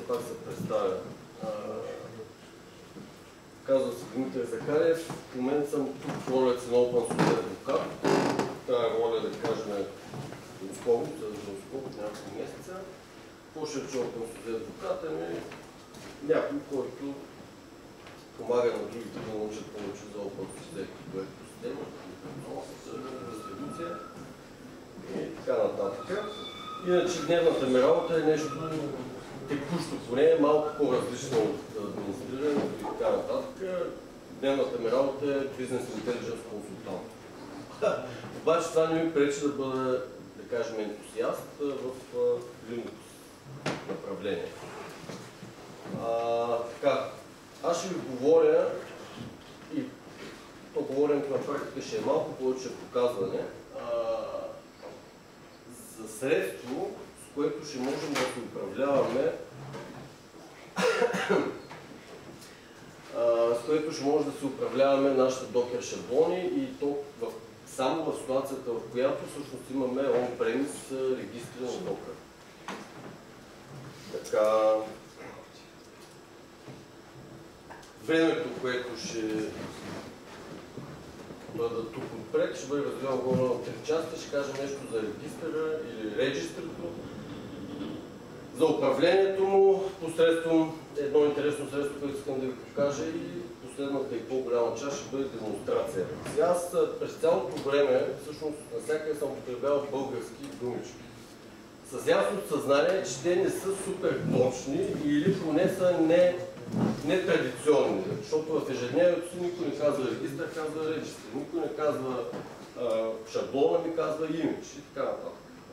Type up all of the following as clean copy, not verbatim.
все пак се представя. Казва се Димитър Захариев. В момента съм тук в ролята си на OpenSUSE адвокат. Тая роля, да кажем, отскоро, няколко месеца. Какво ще рече OpenSUSE адвокат? Някой, който помага на другите да научат повече за OpenSUSE екосистема, дистрибуция и така нататък. Иначе дневната ми работа е нещо текущо, поне малко по-различно от администриране и така нататък. Дневната ми работа е бизнес интелидженс консултант. Обаче това не ми пречи да бъда, да кажем, ентусиаст в Linux направление. Така, аз ще ви говоря и то говоренето на практика ще е малко повече показване за средство, с което ще можем да се управляваме нашите докер шаблони и то само в ситуацията, в която всъщност имаме on-premise регистри на докер. Така, времето, което ще бъда тук отпред, ще бъде разделено горе на 3 части. Ще кажа нещо за регистъра или регистрито, за управлението му, посредством едно интересно средство, което искам да ви покажа и последната и по-голяма част ще бъде демонстрация. Аз през цялото време, всъщност, навсякъде съм употребявал български думички. С ясно съзнание, че те не са супер точни или поне са нетрадиционни, защото в ежедневието си никой не казва регистър, казва регистър, никой не казва шаблона, ми казва имидж и така нататък.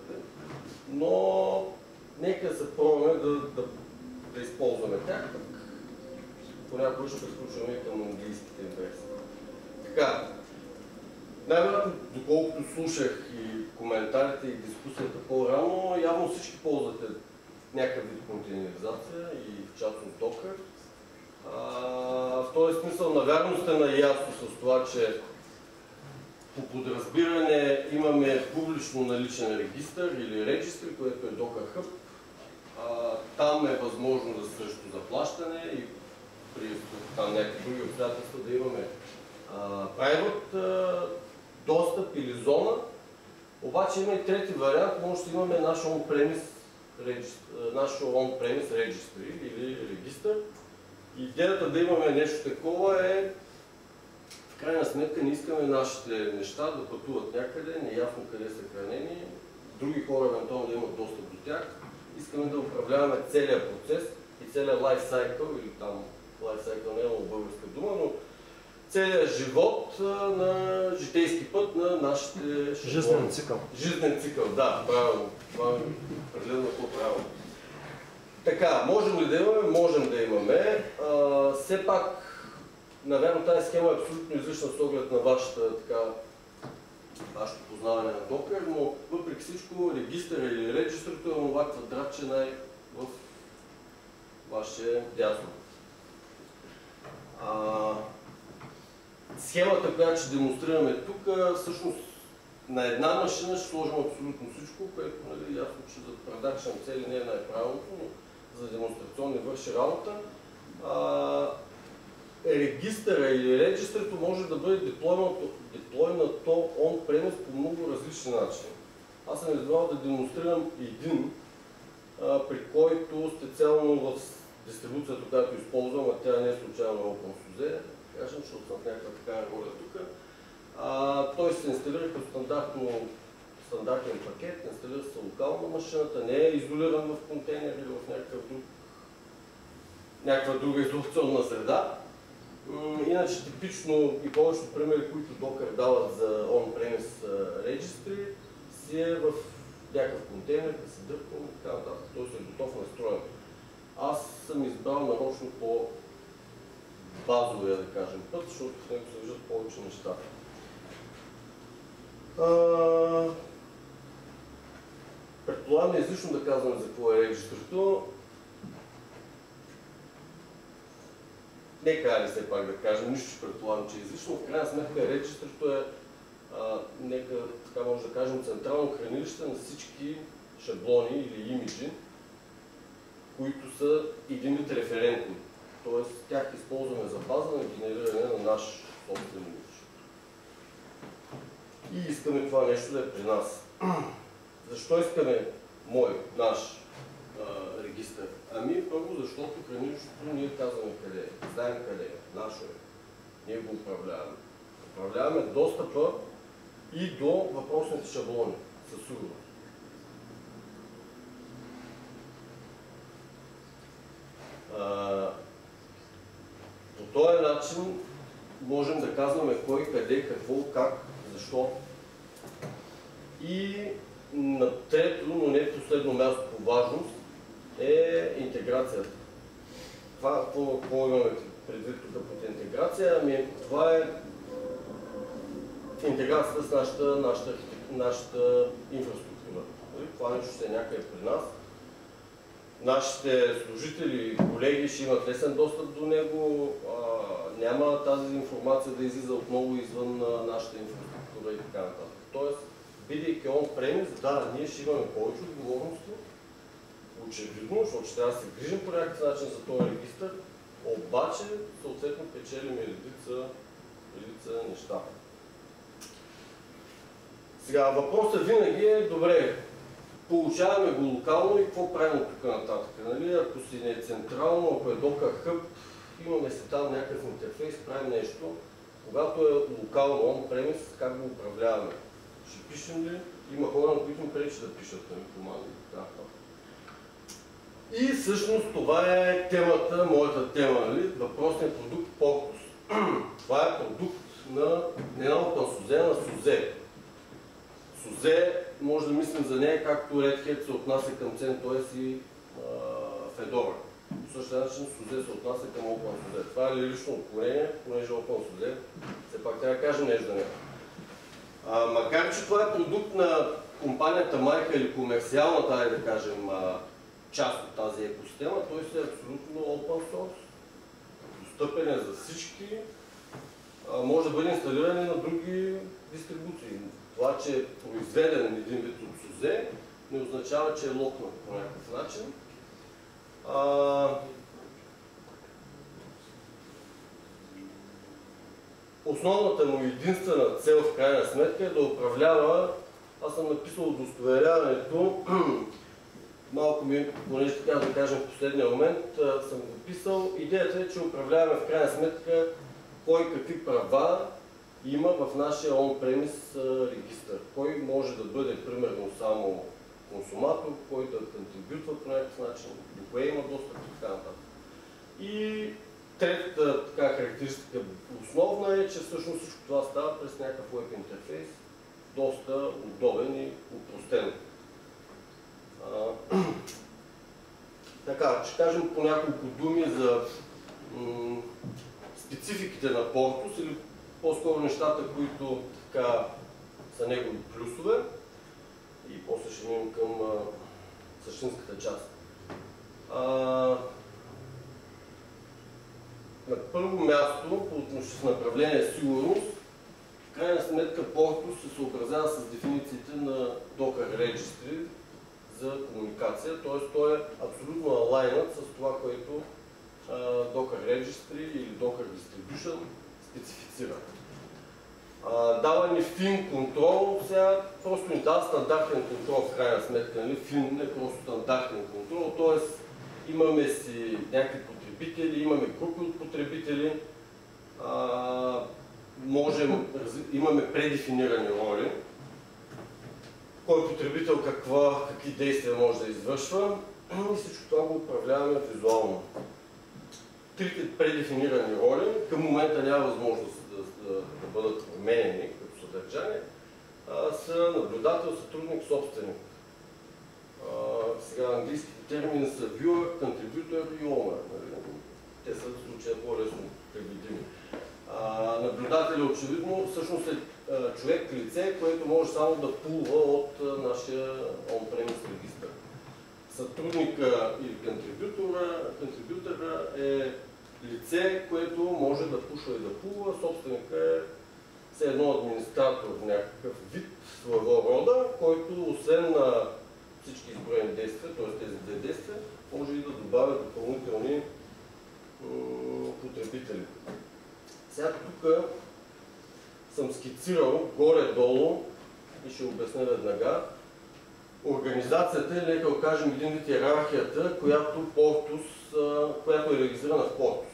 Но нека се пробваме да използваме тях, понякога ще прескочваме към английските версии. Така, най-вероятно, доколкото слушах и коментарите и дискусията по-рано, явно всички ползвате някакъв вид контейнеризация и в частност Docker. В този смисъл, навярно сте наясно с това, че по подразбиране имаме публично наличен регистър или регистри, което е Docker Hub. Там е възможно да също заплащане и при някакви други обстоятелства да имаме private достъп или зона. Обаче има и трети вариант, може да имаме наш on-premise registry или регистър. Идеята да имаме нещо такова е, в крайна сметка не искаме нашите неща да пътуват някъде, неясно къде са хранени, други хора евентуално да имат достъп до тях. Искаме да управляваме целият процес и целият lifecycle, или там lifecycle не е много българска дума, но целият живот на житейски път на нашите... Жизнен цикъл. Жизнен цикъл, да, правилно. Това е определено по-правилно. Така, можем ли да имаме? Можем да имаме. Все пак, наверно, тази схема е абсолютно излишна с оглед на вашето познаване на Docker, но въпреки всичко, регистъра или регистрото е това квадратче в ваше дясно. Схемата, която ще демонстрираме тук, всъщност на една машина ще сложим абсолютно всичко, което е ясно, че за продакшн цели не е най-правилното, но за демонстрационни върши работа. Регистъра или регистрето може да бъде деплойнато on-premise по много различни начини. Аз съм избрал да демонстрирам един, при който специално в дистрибуцията, която използвам, а тя не е случайно на OpenSUSE, кажем, защото съм в някаква такава роля тук. Той се инсталира като стандартен пакет, инсталира се локално машината, не е изолиран в контейнер или в някаква друга изолационна среда. Иначе типично и повечето примери, които Docker дават за on-premise registry, си е в някакъв контейнер, да се дърпа и така нататък. Той се е готов настроен. Аз съм избрал нарочно по базовия, да кажем, път, защото в него се лежат повече неща. Предполагам е излишно да казвам за какво е регистрото. Нека все пак да кажем, нищо ще предполагам, че е излишно. В крайна сметка регистрото е, нека така може да кажем, централно хранилище на всички шаблони или имиджи, които са един вид референтни. Тоест, тях използваме за база на генериране на наш собствен имидж. И искаме това нещо да е при нас. Защо искаме наш регистър? Ами, първо, защото хранилището ние казваме къде е, знаем къде е, нашо е. Ние го управляваме. Управляваме достъпа и до въпросните шаблони, със сигурност. По този начин можем да казваме кой, къде, какво, как, защо. И на трето, но не последно място по важност, е интеграцията. Това, какво имаме предвид тук под интеграция? Ами, това е интеграцията с нашата инфраструктура. Това нещо ще е някъде при нас. Нашите служители и колеги ще имат лесен достъп до него, няма тази информация да излиза отново извън нашата инфраструктура и така нататък. Тоест, бидейки on-premise, да, ние ще имаме повече отговорности, очевидно, защото ще трябва да се грижим по някакъв начин за този регистър, обаче, съответно, печелим и редица неща. Сега, въпросът винаги е, добре, получаваме го локално и какво правим от тук нататък? Нали? Ако си не е централно, ако е Docker Hub, имаме си там някакъв интерфейс, правим нещо. Когато е локално on-premise, как го управляваме? Ще пишем ли? Има хора, на които им пречи да пишат команди. И всъщност това е темата, моята тема, нали? Въпросният продукт Portus. Това е продукт не на OpenSUSE, а на SUSE. SUSE може да мислим за нея, както Red Hat се отнася към CentOS и Fedora. По същия начин SUSE се отнася към OpenSUSE. Това е лирично отклонение, понеже OpenSUSE, все пак трябва да кажем нещо за нея. Макар че това е продукт на компанията майка или комерциалната, да кажем, част от тази екосистема, той си е абсолютно open source, достъпен е за всички, може да бъде инсталиран и на други дистрибуции. Това, че е произведен един вид от SUSE, не означава, че е локнат по някакъв начин. Основната му единствена цел в крайна сметка е да управлява, аз съм написал удостоверяването, малко ми, понеже така да кажем в последния момент, съм го писал. Идеята е, че управляваме в крайна сметка кой какви права има в нашия on-premise регистър. Кой може да бъде, примерно, само консуматор, кой да контрибютва по някакъв начин, до кое има достъп и така нататък. И третата характеристика основна е, че всъщност всичко това става през някакъв web интерфейс, доста удобен и упростен. Така, ще кажем по няколко думи за спецификите на Portus или по-скоро нещата, които така са негови плюсове и после ще минем към същинската част. На първо място, по отношение с направление сигурност, в крайна сметка Portus се съобразява с дефинициите на Docker Registry за комуникация, т.е. той е абсолютно алайнат с това, което Docker Registry или Docker Distribution специфицира. Дава ни FIN контрол, сега просто ни дава стандартен контрол в крайна сметка, нали? FIN не е просто стандартен контрол, т.е. имаме си някакви потребители, имаме групи от потребители, имаме предефинирани роли, кой потребител какви действия може да извършва и всичко това го управляваме визуално. Трите предефинирани роли към момента няма възможност да бъдат променени като съдържание, са наблюдател, сътрудник, собственик. Сега английските термини са viewer, contributor и owner. Те са в случая по-лесно преведими. Наблюдателят очевидно всъщност е човек, лице, което може само да пулва от нашия on-premise регистър. Сътрудника или контрибютора е лице, което може да пушва и да пулва. Собственика е все едно администратор в някакъв вид своего рода, който освен на всички изброени действия, т.е. тези две действия, може и да добавя допълнителни потребители. Сега тук съм скицирал горе-долу и ще обясня веднага. Организацията е, нека кажем, един вид иерархията, която е регистрирана в Портус.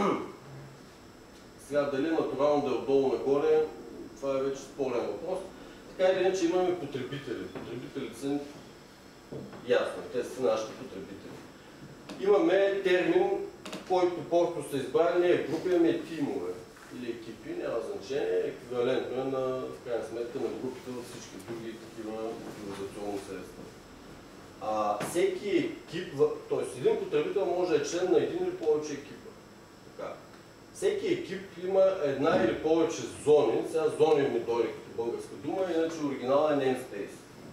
Сега дали натурално да е отдолу нагоре, това е вече спорен въпрос. Така или иначе имаме потребители. Потребителите са ясно, те са нашите потребители. Имаме термин, който Портус са избрали, не е групи, ами тимове или екипи, няма значение, еквивалентно е на, в крайна сметка, на групите във всички други такива организационни средства. Всеки екип, т.е. един потребител може да е член на един или повече екипа. Така. Всеки екип има една или повече зони, сега зони ми дойде като българска дума, иначе оригинал е namespace.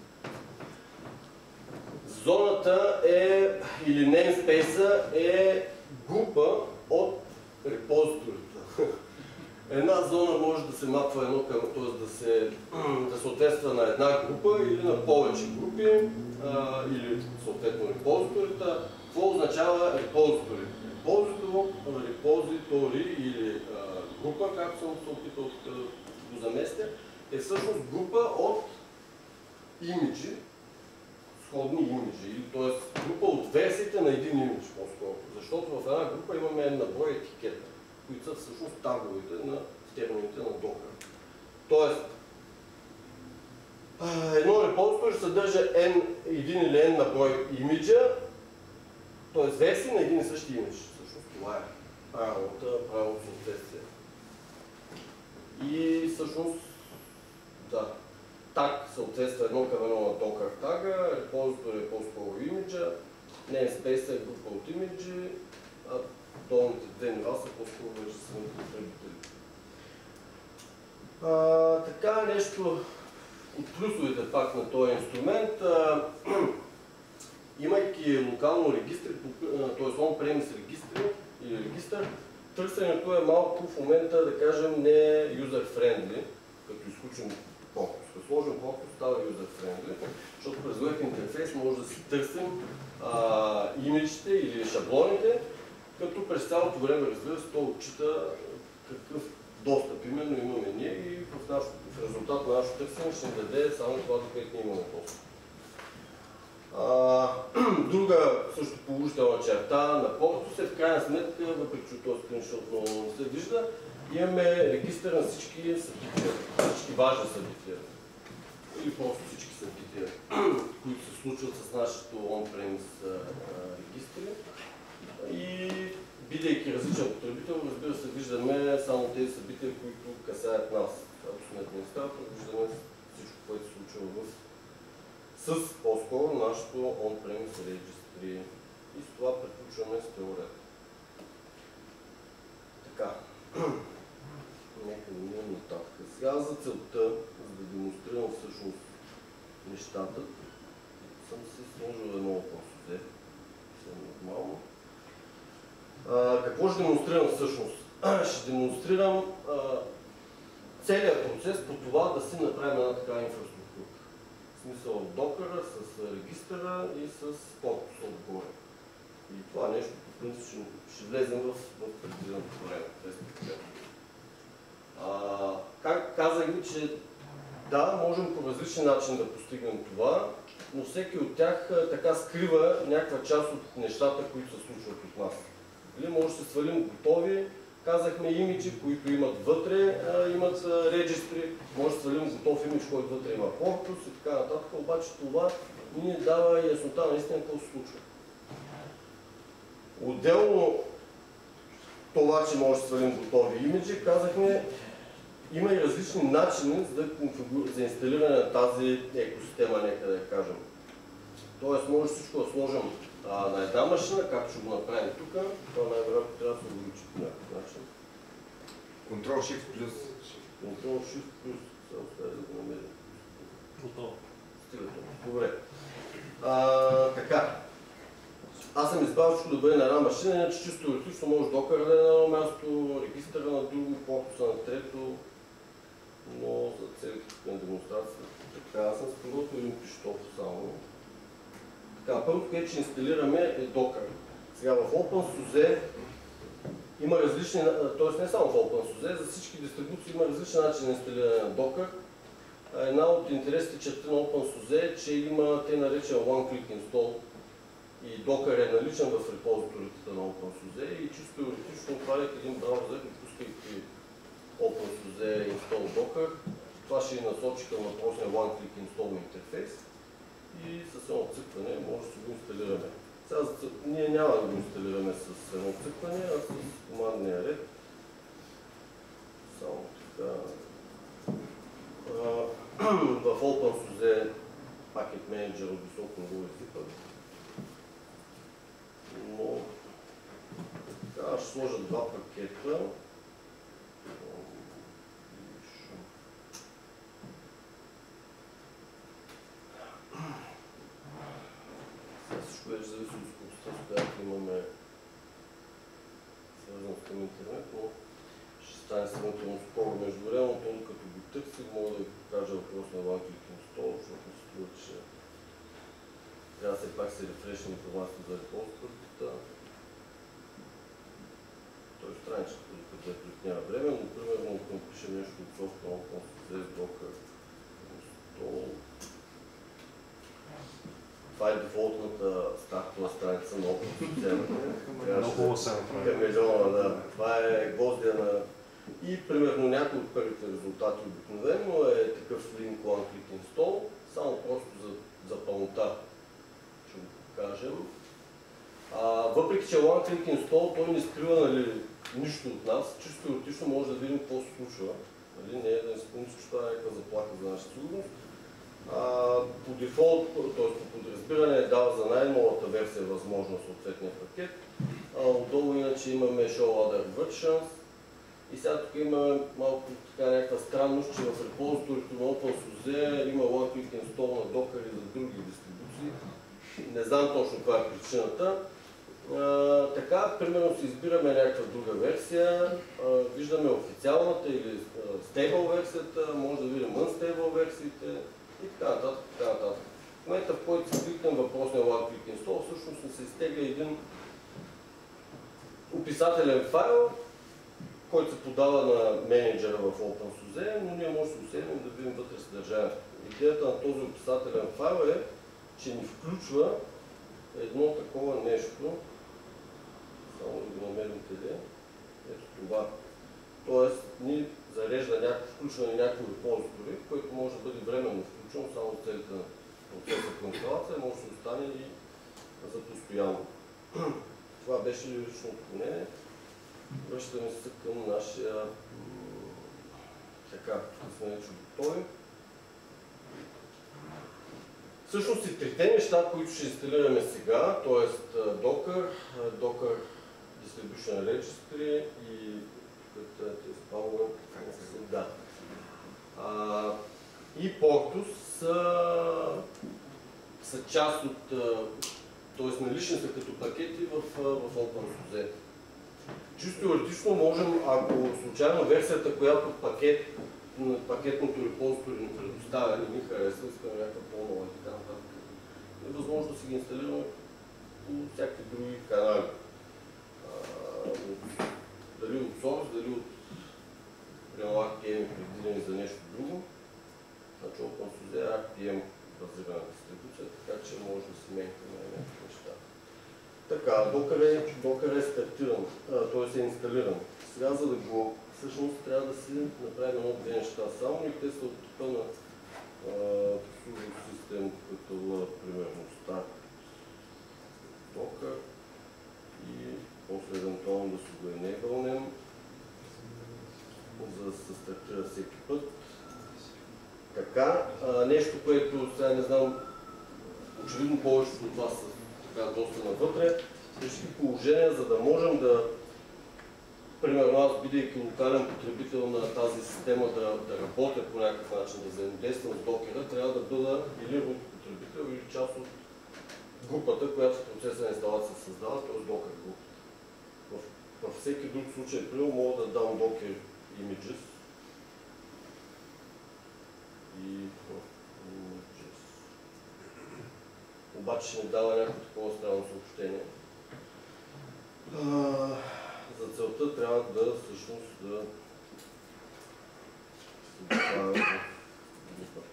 Зоната е, или namespace е група от репозиторите. Една зона може да се мапва едно към, т.е. да съответства на една група или на повече групи, или съответно репозиторите. Какво означава репозитори? Репозитори или група, както съм се опитал да го заместя, е всъщност група от имиджи, сходни имиджи, т.е. група от версиите на един имидж по-скоро. Защото в една група имаме една брой етикета, които са всъщност таговете на термините на Docker. Тоест, едно репозитори съдържа един или n на брой имиджа, т.е. версии на един и същи имидж. Всъщност това е правилното съответствие. И всъщност, да, таг съответства едно към едно на Docker тага, репозитори е по-скоро имиджа, namespace е група от имиджи, а долните две нива са по-скоро вече самите потребители. Така нещо от плюсовете пак на този инструмент, имайки локално регистри, т.е. on-premise регистри или регистър, търсенето е малко в момента, да кажем, не user-friendly, като изключим Purpose. Като сложим Purpose, става user-friendly, защото през web интерфейс може да си търсим имиджите или шаблоните, като през цялото време, разбира се, то отчита какъв достъп именно имаме ние и в резултат на нашето търсене ще ни даде само това, до което ние имаме достъп. Друга също положителна черта на Purpose е в крайна сметка, въпреки че този скриншот много не се вижда, имаме регистър на всички събития, всички важни събития. Или просто всички събития, които се случват с нашето on-premise регистри. И бидейки различен потребител, разбира се, виждаме само тези събития, които касаят нас. Ако сме администратор, виждаме всичко, което се случва с по-скоро нашето on-premise регистри. И с това приключваме с теорията. Така. Нека да минем нататък. Сега за целта, за да демонстрирам всъщност нещата, съм си сложил едно въпросозе. Все нормално. Какво ще демонстрирам всъщност? Ще демонстрирам целият процес по това да си направим една такава инфраструктура. В смисъл от Docker, с регистъра и с Purpose отгоре. И това нещо, по принцип, ще влезем в предвиденото време. Как казах ви, че да, можем по различен начин да постигнем това, но всеки от тях така скрива някаква част от нещата, които се случват от нас. Или може да се свалим готови, казахме имиджи, които имат вътре, имат регистри, може да свалим готов имидж, който вътре има Purpose и така нататък, обаче това ни дава яснота наистина какво се случва. Отделно това, че може да свалим готови имиджи, казахме, има и различни начини за инсталиране на тази екосистема, нека да я кажем. Тоест, може всичко да сложим на една машина, както ще го направим тук, това най-вероятно трябва да се увеличи по някакъв начин. Ctrl-Shift+. Ctrl-Shift+. Сега оставя да го намерим. Готово. Стига това. Добре. Така. Аз съм избрал всичко да бъде на една машина, иначе чисто теоретично може Docker да е на едно място, регистъра на друго, Purpose на трето, но за целите на демонстрация. Така, аз съм сподобил един пищов само. Така, първото, което ще инсталираме е Docker. Сега в OpenSUSE има различни, т.е. не само в OpenSUSE, за всички дистрибуции има различни начини на инсталиране на Docker. Една от интересните черти на OpenSUSE е, че има те наречен One-Click Install и Docker е наличен в репозиторите на OpenSUSE и чисто теоретично отваряйки един браузър и пускайки OpenSUSE Install Docker, това ще насочи към въпросния One-Click Install интерфейс и с едно цъкване може да си го инсталираме. Сега ние няма да го инсталираме с едно цъкване, а с командния ред. Само така. В OpenSUSE Packet Manager от високо ниво езика. Но така ще сложа два пакета. Всичко вече зависи от скоростта, с която имаме свързаност към интернет, но ще стане сравнително скоро. Междувременно, като го търсих, мога да ви покажа въпрос на One-Click Install, защото ми се струва, че трябва все пак се рефрешне информацията за репозиторите. Той е страничката, докато няма време, но примерно ако напишем нещо от софта на OpenSUSE, Docker, Install. Това е дефолтната стартова страница на OpenSUSE. Камелиона, да. Това е гвоздия на... И примерно някой от първите резултати обикновено е такъв link One-Click Install, само просто за пълнота ще го покажем. Въпреки че One-Click Install той не скрива нищо от нас, чисто теоретично може да видим какво се случва. Не е да не си помисли, че това е някаква заплаха за нашата сигурност. По дефолт, т.е. по подразбиране е дал за най-новата версия възможно съответния пакет. Отдолу иначе имаме Show Other Versions. И сега тук има малко така някаква странност, че в репозиторите на OpenSUSE има One-Click Install на Docker и за други дистрибуции. Не знам точно каква е причината. Така, примерно си избираме някаква друга версия, виждаме официалната или stable версията, може да видим unstable версиите и така нататък, така нататък. В момента, в който си кликнем въпросния One-Click Install, всъщност не се изтегля един описателен файл, който се подава на менеджера в OpenSUSE, но ние може да се усетим да видим вътре съдържанието. Идеята на този описателен файл е, че ни включва едно такова нещо, само да го намерим къде, ето това. Тоест, ни зарежда включване на някои репозитори, което може да бъде временно включено само от целите на процеса по инсталация, може да се остане и за постоянно. Това беше лично отклонение. Връщаме се към нашия така, тук сме вече готови. Всъщност и трите неща, които ще инсталираме сега, т.е. Docker, Docker Distribution Registry и и Portus са част от, т.е. налични са като пакети в OpenSUSE. Чисто теоретично можем, ако случайно версията, която пакетното репозиторие ни предоставя, не ни харесва, искаме някаква по-нова и така нататък, е възможно да си ги инсталираме по всякакви други канали. Дали от Source, дали от RPM е предвидени за нещо друго. Значи OpenSUSE е RPM базирана дистрибуция, така че може да си менкаме някакви неща. Така, Docker е стартиран, т.е. е инсталиран. Сега, за да го всъщност трябва да си направим едно-две неща само и те са от типа на System като примерно Start Docker и после евентуално да си го enablenем, за да се стартира всеки път. Така, нещо, което сега не знам, очевидно повечето от вас са така доста навътре, всички положения, за да можем да, примерно аз, бидейки локален потребител на тази система, да работя по някакъв начин, да взаимодействам с Docker, трябва да бъда или root потребител, или част от групата, която в процеса на инсталация създава, т.е. Docker групата. Във всеки друг случай, примерно, мога да дам Docker images и обаче ще ми дава някакво такова странно съобщение. За целта трябва да всъщност да се добавя в път.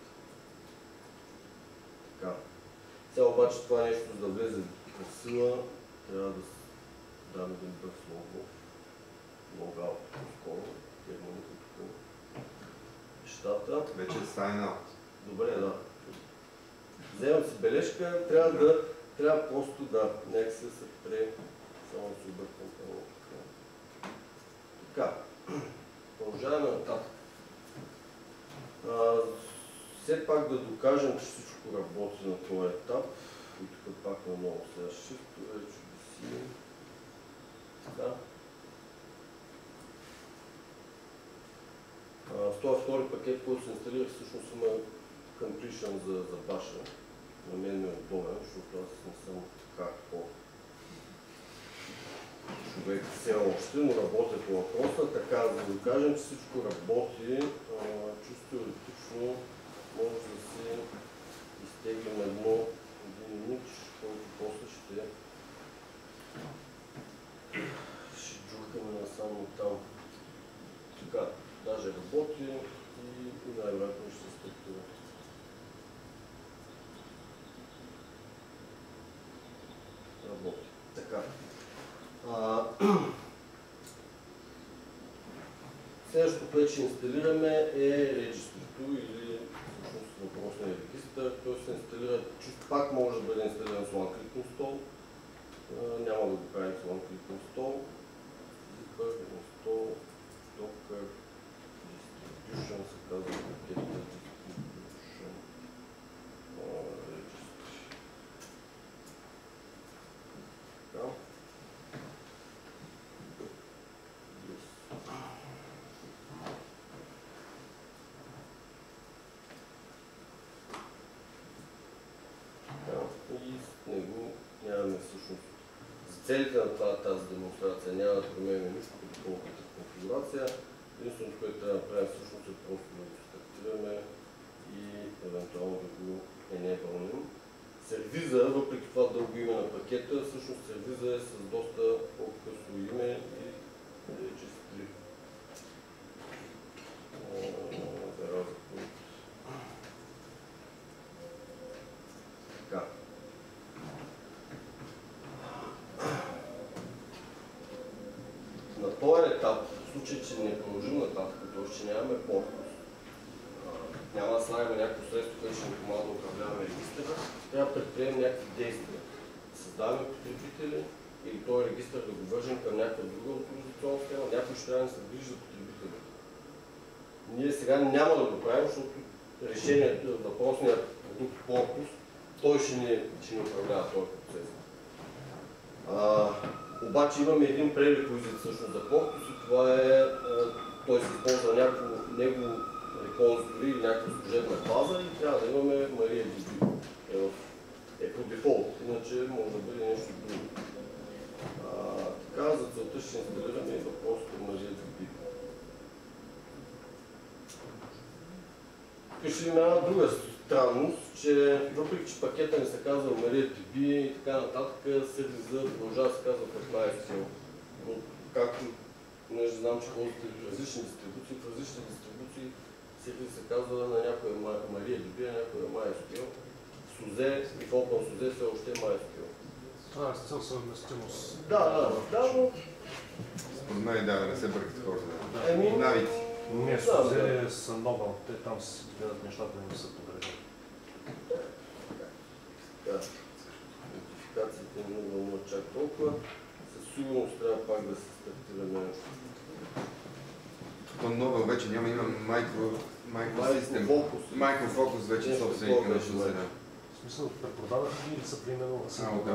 Така. Сега обаче това нещо, за да влезе в сила, трябва да дам един бърз логаут по-скоро, термините тук нещата. Вече е sign out. Добре, да. Вземам си бележка, трябва просто да, нека се пре, само да се объркам това. Така, продължаваме нататък. Все пак да докажем, че всичко работи на този етап. И тук пак на много сега shift, вече да си. Така. С този втори пакет, който се инсталира, всъщност има completion за баша. На мен ми е удобен, защото аз не съм така човек все още, но работя по въпроса. Така, за да докажем, че всичко работи, чисто теоретично може да си изтеглим един имидж, който после ще джуркаме насам там. Така, даже работи и най-вероятно ще се структура. Работи. Така. Следващото, което ще инсталираме е регистрито или всъщност въпросния регистър. Той се инсталира, чисто пак може да бъде инсталиран с OneClick Install. Няма да го правим с OneClick Install. Zipper, Install, Docker, Distribution се казва пакет на Distribution. Така. И с него нямаме всъщност, за целите на тази демонстрация няма да променим нищо като по-опитна конфигурация. Единственото, което трябва да направим всъщност е просто да го стартираме и евентуално да го enable-нем. Сервиза, въпреки това дълго име на пакета, всъщност сервиза е с доста по-късо име и registry. За разлика от така. На този етап, в случай, че не продължим нататък, т.е. че нямаме корпус, няма да слагаме някакво средство, което ще ни помага да управляваме регистъра, трябва да предприемем някакви действия. Да създаваме потребители или този регистър да го вържем към някаква друга авторизационна схема, някой ще трябва да се грижи за потребителите. Ние сега няма да го правим, защото решението на въпросния продукт корпус, той ще ни управлява този процес. Обаче имаме един пререквизит всъщност за корпус и това е, той се използва някакво негово репозитори или някаква служебна база и трябва да имаме MariaDB. Е по дефолт, иначе може да бъде нещо друго. Така, за целта ще инсталираме и въпросът от MariaDB. Тук ще има една друга странност, че въпреки че пакета ни се казва MariaDB и така нататък, сервиза продължава да се казва как MySQL. Но както понеже знам, че ходите в различни дистрибуции, сервис се казва на някоя MariaDB, на някоя MySQL. SUSE и в OpenSUSE все още е MySQL. Това е с цел съвместимост. Да, но... Според мен да не се бъркат хората. Навици. Не, SUSE са много, те там си гледат нещата и не са подредени. Нотификациите не вълнуват чак толкова. Със сигурност трябва пак да се стартираме. То много вече няма, има Microsystem. Microfocus вече собственика на SUSE. В смисъл, препродаваха ги или са приемено?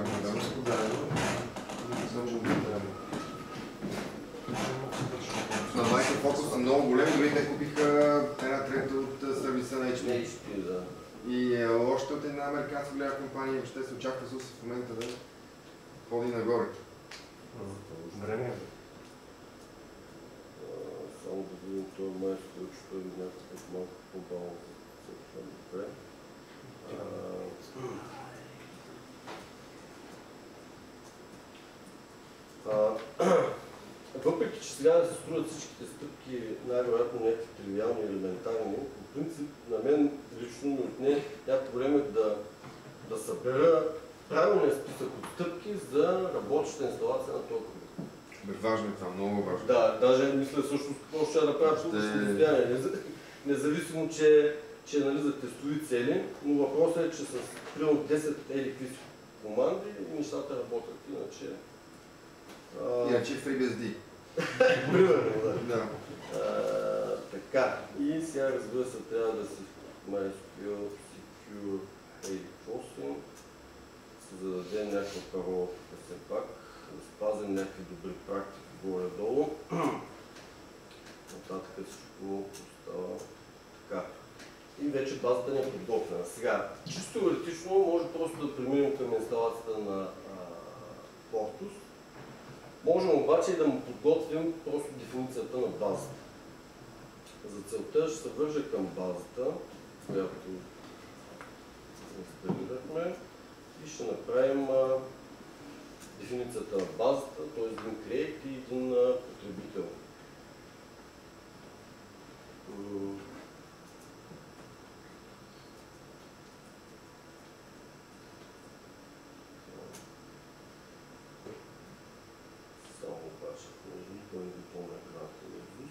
На Microfocus са много големи, дори те купиха една трета от сервиса на HP. И още от една американска голяма компания въобще се очаква SUSE в момента да ходи нагоре. Време. Само да видим това майско, че той е някакъв малко по-бавно за добре. въпреки че сега да се струват всичките стъпки, най-вероятно някакви тривиални, елементарни, по принцип на мен лично ми отне някакво време да събера правилния списък от стъпки за работеща инсталация на този продукт. Важно е това, много важно. Да, даже мисля също какво ще направя тук състояние. Независимо, че нали, за тестови цели, но въпросът е, че с примерно 10 еликвиси команди нещата работят, иначе... Иначе FreeBSD. Примерно, да. Да. Така, и сега разбира се трябва да си MySQL, Secure, Edit се зададем някаква парола все пак, да спазим някакви добри практики горе-долу. Нататък всичко остава така. И вече базата ни е подготвена. Сега, чисто теоретично може просто да преминем към инсталацията на Portus. Можем обаче и да му подготвим просто дефиницията на базата. За целта ще се вържа към базата, която инсталирахме и ще направим дефиницията на базата, т.е. един клиент и един потребител. Само обаче, никой не помня екраната на Езус.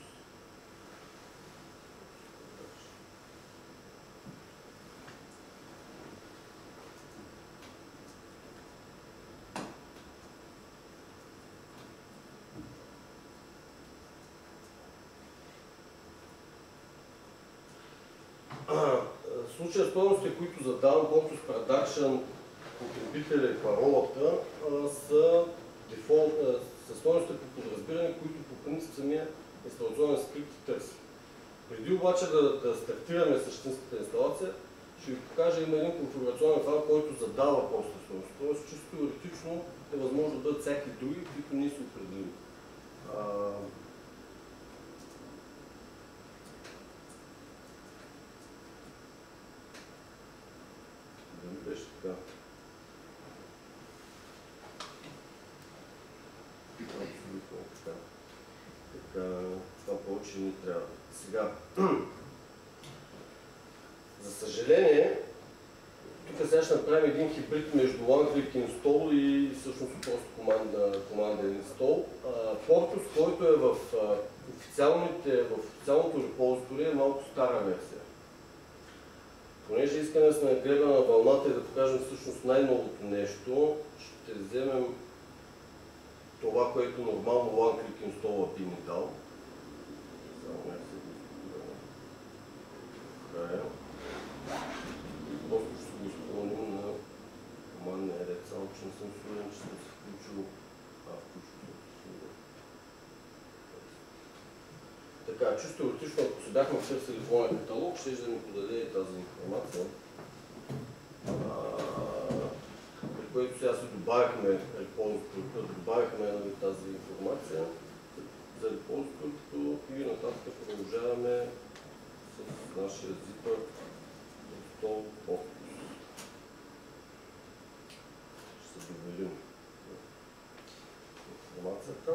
В случая стойностите, които задавам, Portus Production, потребителя и паролата, са стойностите по подразбиране, които по принцип самия инсталационен скрипт търси. Преди обаче да стартираме същинската инсталация, ще ви покажа, има един конфигурационен файл, който задава просто стойност. Тоест, чисто теоретично е възможно да бъдат всякакви други, които ние си определим. Дали беше така? Абсолютно така. Така, това повече ни трябва. Сега, за съжаление, тук сега ще направим един хибрид между OneClick Install и всъщност просто команден Install. Portus, който е в официалното репозитори, е малко стара версия. Понеже искаме да сме греба на вълната и да покажем всъщност най-новото нещо, ще вземем това, което нормално OneClick Install би ни дал. Само не се края. Просто ще го изпълним на командния ред, само че не съм сигурен, че съм се включил. Така, чисто теоретично, ако се бяхме търсили в моя каталог, ще да ни подаде и тази информация. При което сега си добавихме тази информация за репозиторито и нататък продължаваме с нашия zipper от Portus. Ще се доверим информацията.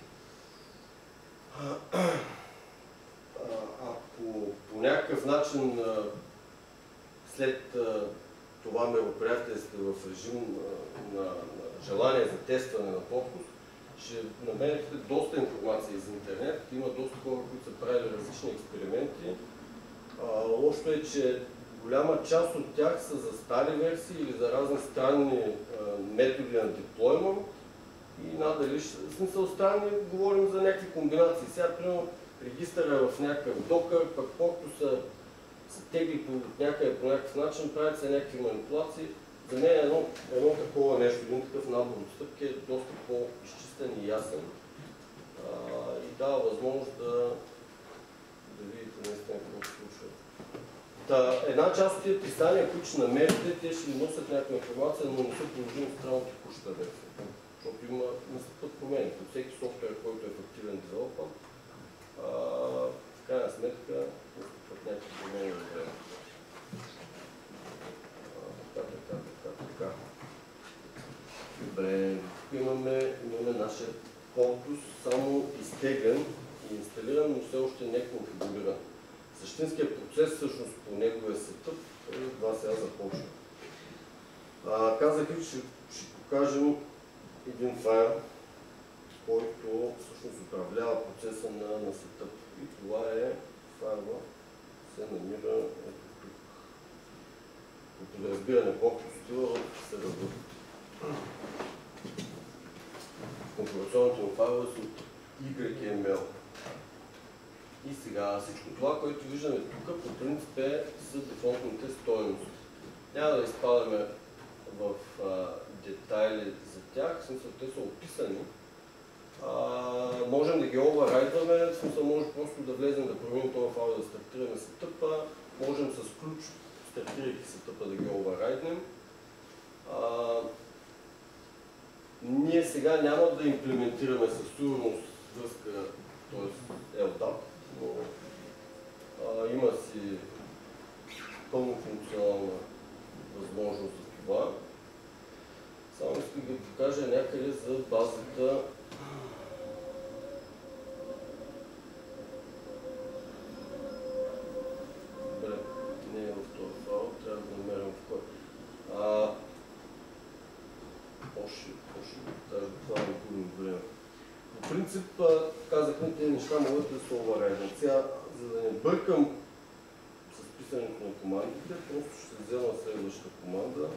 Ако по някакъв начин след това мероприятие сте в режим на желание за тестване на Portus, ще намерите доста информация из интернет. Има доста хора, които са правили различни експерименти. Лошото е, че голяма част от тях са за стари версии или за разни странни методи на деплоймент. И надали, в смисъл странни, говорим за някакви комбинации. Сега, примерно, регистъра е в някакъв докър, пък Portus се тегли по някакъв начин, правят се някакви манипулации. За мен едно такова нещо, един такъв набор от стъпки е доста по-изчистен и ясен и дава възможност да видите наистина какво се случва. Една част от тези писания, които ще намерите, те ще ви носят някаква информация, но не са положени в странно текущата версия. Защото настъпват промени. От всеки софтуер, който е в активен девелопмент, в крайна сметка настъпват някакви промени във времето. Така. Добре, тук имаме нашия Portus само изтеглен и инсталиран, но все още не конфигуриран. Същинският процес всъщност по неговия сетъп едва сега започва. Казах ви, че ще покажем един файл, който всъщност управлява процеса на сетъп. И това е файла, се намира ето тук. По подразбиране Portus стила в сервер. Конфигурационните му файлове са от YML. И сега всичко това, което виждаме тук, по принцип са дефолтните стойности. Няма да изпадаме в детайли за тях, в смисъл те са описани. Можем да ги оверрайдваме, в смисъл може просто да влезем да променим този файл, да стартираме сетъпа, можем с ключ, стартирайки сетъпа, да ги оверрайднем. Ние сега няма да имплементираме със сигурност връзка, т.е. LDAP, но има си пълно функционална възможност за това. Само искам да ви покажа някъде за базата. Добре, не е в този файл, трябва да намерим в кой. Даже буквално губим време. По принцип, казахме, тези неща могат да се оверрайднат. Сега, за да не бъркам с писането на командите, просто ще взема следващата команда.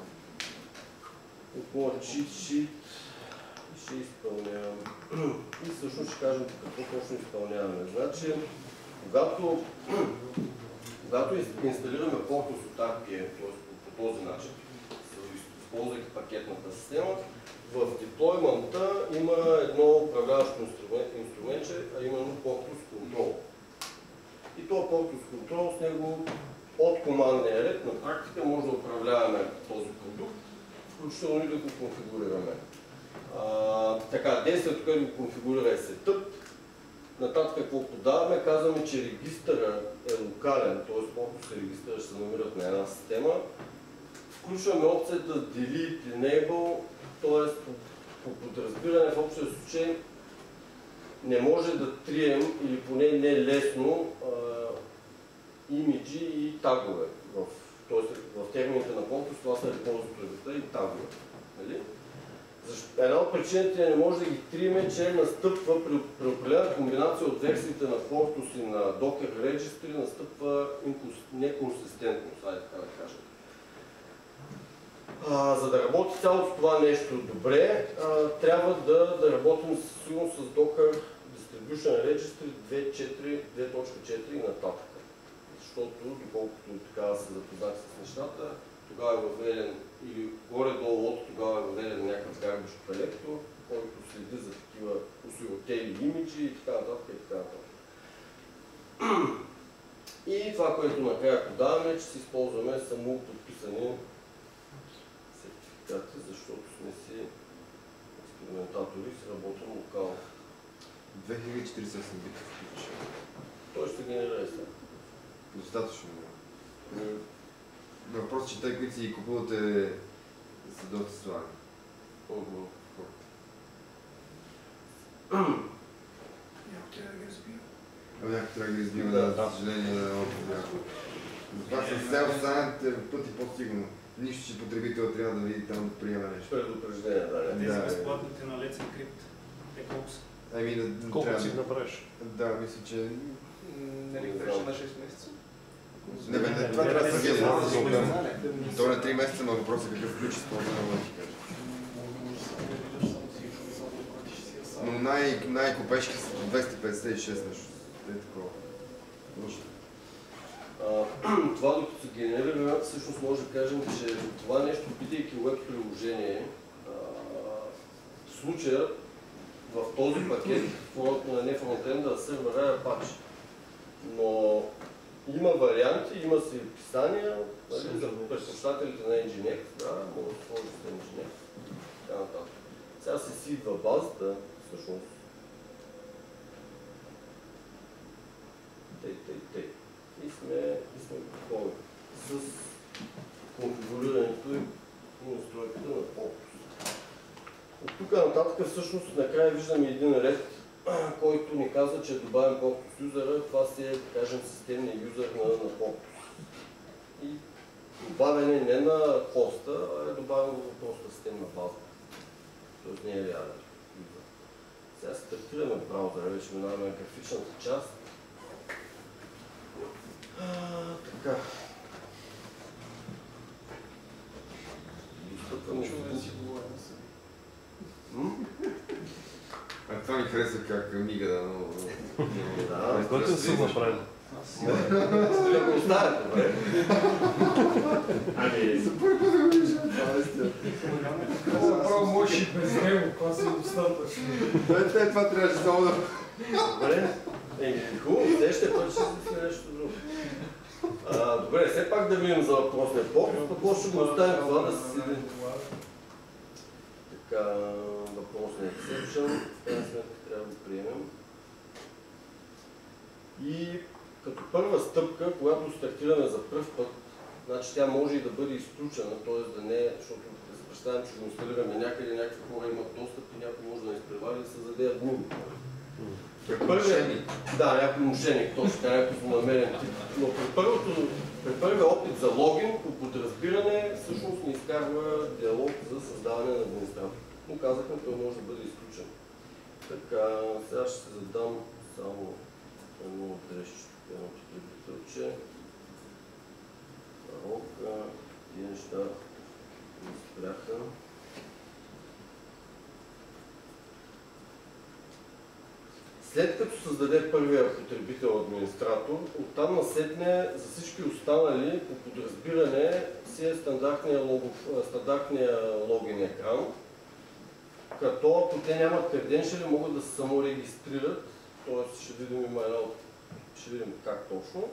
Около cheat sheet и ще изпълнявам. И всъщност ще кажем какво точно изпълняваме. Значи, когато инсталираме Portus от RPM, т.е. по този начин, използвайки пакетната система, в деплоймента има едно управляващо инструментче, а именно Portus Control. И този Portus Control с него от командния ред на практика може да управляваме този продукт, включително и да го конфигурираме. Така, действието, което го конфигурира е setup. Нататък какво подаваме, казваме, че регистъра е локален, т.е. Portus регистъра ще се намират на една система. Включваме опцията Delete Enable, т.е. по подразбиране в общия случай не може да трием, или поне не е лесно, имиджи и тагове. Т.е. в термините на Portus това са репозиторите и тагове. Нали? Една от причините не може да ги трием, че настъпва при определена комбинация от версиите на Portus и на Docker Registry настъпва неконсистентност, така да кажем. За да работи цялото това нещо добре, трябва да работим сигурно с Docker Distribution Registry 2.4 и нататък. Защото, доколкото така се запознах с нещата, тогава е въведен, или горе-долу от тогава е въведен някакъв garbage колектор, който следи за такива осиротели имиджи и така нататък и така нататък. И това, което накрая подаваме, е, че си използваме само подписани сертификати, защото сме си експериментатори и си работим локално. 2048 бита включи. Той ще генерира сега. Достатъчно. Въпрос, че те, които си ги купувате, са доста слаби. Някой трябва да ги разбива, за съжаление, това с self-signed пъти по-сигурно. Нищо, че потребител трябва да види там да приема нещо. Предупреждение, да. Тези безплатните на Let's Encrypt. Колко са? Колко си направиш? Да, мисля, че... Не ли беше на 6 месеца? Не, това трябва да се види. То на 3 месеца, но въпросът е какъв ключ използваме, да ти кажа. Но най-купешки са 256 нещо. Не такова. Това, докато се генерира, всъщност може да кажем, че това нещо, бидейки веб приложение, в случая в този пакет не фронтенда, а сервера е Apache. Но има варианти, има си описания за предпочитателите на Nginx, да, може да сложи с Nginx, така нататък. Сега се сидва базата, всъщност. И сме готови с конфигурирането и настройката на Portus. От тук нататък всъщност накрая виждаме един ред, който ни казва, че е добавен Portus юзера. Това си е, да кажем, системният юзер на Portus. И добавяне не на хоста, а е добавено в просто системна база. Тоест не е реален юзер. Сега стартираме браузъра, вече минаваме на графичната част. Така. Това ми харесва как мига, да, много. Да, Кой те са направили? да го оставят, добре. Ами... За първи път да го виждам, това наистина. Направо може без него, това си е достатъчно. Това трябваше само да... Добре. Хубаво, следващия път ще си нещо друго. Добре, все пак да видим за въпросния Portus, какво ще го оставим това да си седи. Така, въпросния exception, в крайна сметка трябва да го приемем. И като първа стъпка, когато стартираме за пръв път, значи тя може и да бъде изключена, т.е. да не е, защото да се представим, че го инсталираме някъде, някакви хора имат достъп и някой може да ни изпревари и създаде админ. Да, някой мошеник, точно така, някой злонамерен тип. Но при първия опит за логин, по подразбиране, всъщност ни изкарва диалог за създаване на администратор. Но казахме, той може да бъде изключен. Така, сега ще се задам само едно дрешчето, едно потребителче. Рока, тия неща ми спряха. След като създаде първия потребител администратор, оттам насетне за всички останали по подразбиране си е стандартния логин екран, като ако те нямат credential, могат да се саморегистрират, т.е. ще видим как точно,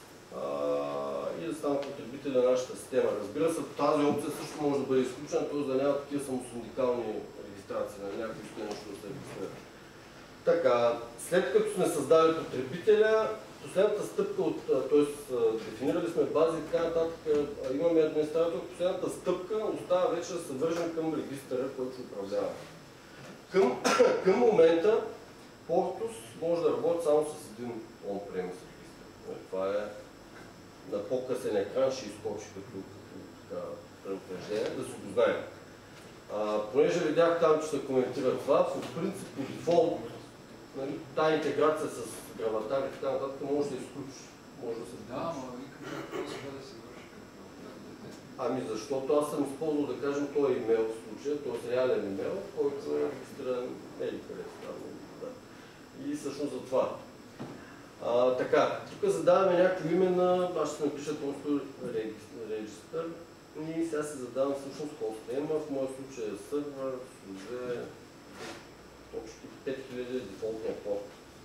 и да станат потребители на нашата система. Разбира се, тази опция също може да бъде изключена, т.е. да няма такива самосиндикални регистрации, на някои ще нещо да се регистрират. Така, след като сме създали потребителя, последната стъпка, т.е. дефинирали сме бази и така нататък, имаме администратор, последната стъпка остава вече да се вържем към регистъра, който ще управлява. Към момента Portus може да работи само с един on-premise регистър. Това е на по-късен екран, ще изкочи като предупреждение, да си го знаем. Понеже видях там, че се коментира това, по принцип, по дефолт, тази интеграция с граватар и така нататък може да изключи. Може да се изключи. Да, ама вика, просто да се върши какво. Ами защото аз съм използвал, да кажем, този имейл в случая, т.е. реален имейл, който е регистриран къде става. Да. И всъщност за това. Така, тук задаваме някакво име на, аз ще напиша просто регистър и сега се задавам всъщност хоста. В моя случай е сървър, служа точки 5000 дефолтния порт,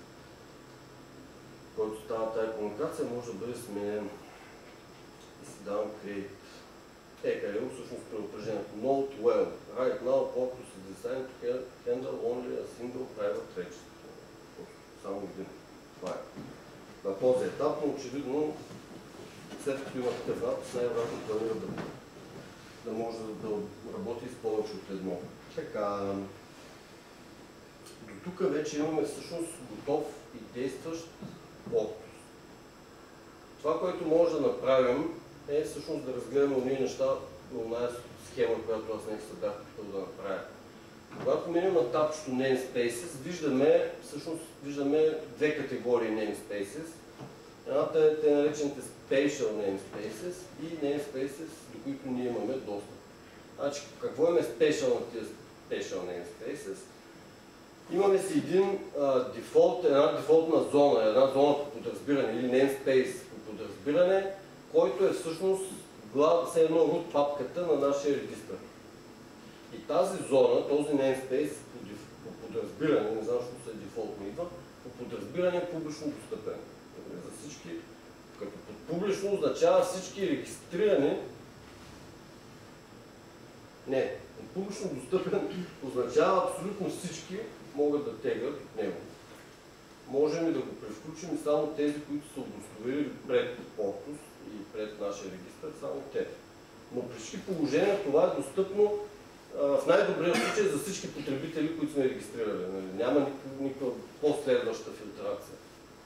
който става тази комуникация, може да бъде сменен и си давам create. Къде го всъщност при упражнението Note well. Right now Portus is designed to handle only a single private register. Само един. Това е. На този етап, но очевидно, след като има такъв надпис, най-вероятно планира да може да работи с повече от едно. Така, до тук вече имаме всъщност готов и действащ Portus. Това, което може да направим, е всъщност да разгледаме ония неща, оная схема, която аз не се бях опитал да направя. Когато минем на тапчето Namespaces, виждаме две категории Namespaces. Едната е те наречените Special Namespaces и Namespaces, до които ние имаме достъп. Значи, какво е Special на тези Special Namespaces? Имаме си една дефолтна зона, една зона по подразбиране или Namespace по подразбиране, който е всъщност все едно root папката на нашия регистър. И тази зона, този namespace по подразбиране, не знам, защото се дефолтно идва, по подразбиране е публично достъпен. За всички, като публично означава всички регистрирани. Не, публично достъпен означава абсолютно всички могат да теглят от него. Можем и да го превключим само тези, които са удостоверили пред Portus и пред нашия регистър, само те. Но при всички положения това е достъпно в най-добрия случай за всички потребители, които сме регистрирали. Нали? Няма никаква последваща филтрация.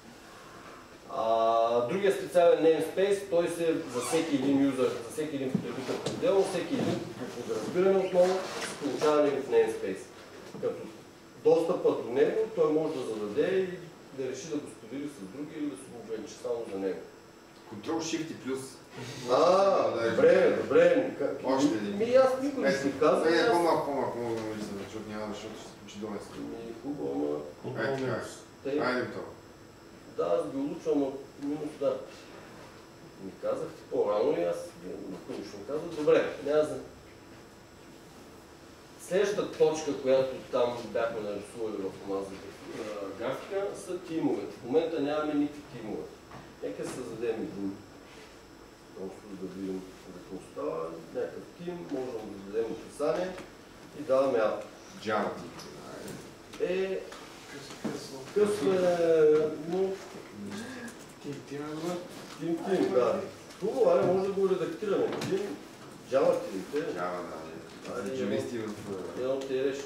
Другия специален namespace, той се за всеки един юзър, за всеки един потребител по-отделно, всеки един по подразбиране отново се получава негов namespace. Като достъпа до него, той може да зададе и да реши да го сподели с други или да се го ограничи само за него. Control Shift и плюс. Добре. Още един. Аз никой не си казва. По-малко мога да влизам, защото няма, защото ще се получи долен скъп. Хубаво, ама... Айде то. Да, аз ги улучвам от минус, да. Ми казахте по-рано и аз никой нищо не казвам. Добре, няма за... Следващата точка, която там бяхме нарисували в онази графика, са тимовете. В момента нямаме никакви тимове. Нека създадем един. Просто да видим какво става. Някакъв тим, можем да дадем описание и даваме аут. Java. Късно но... Тим, да. Хубаво, але може да го редактираме. Тим, Java тимите. Java, да. Джависти в... Едно те решим.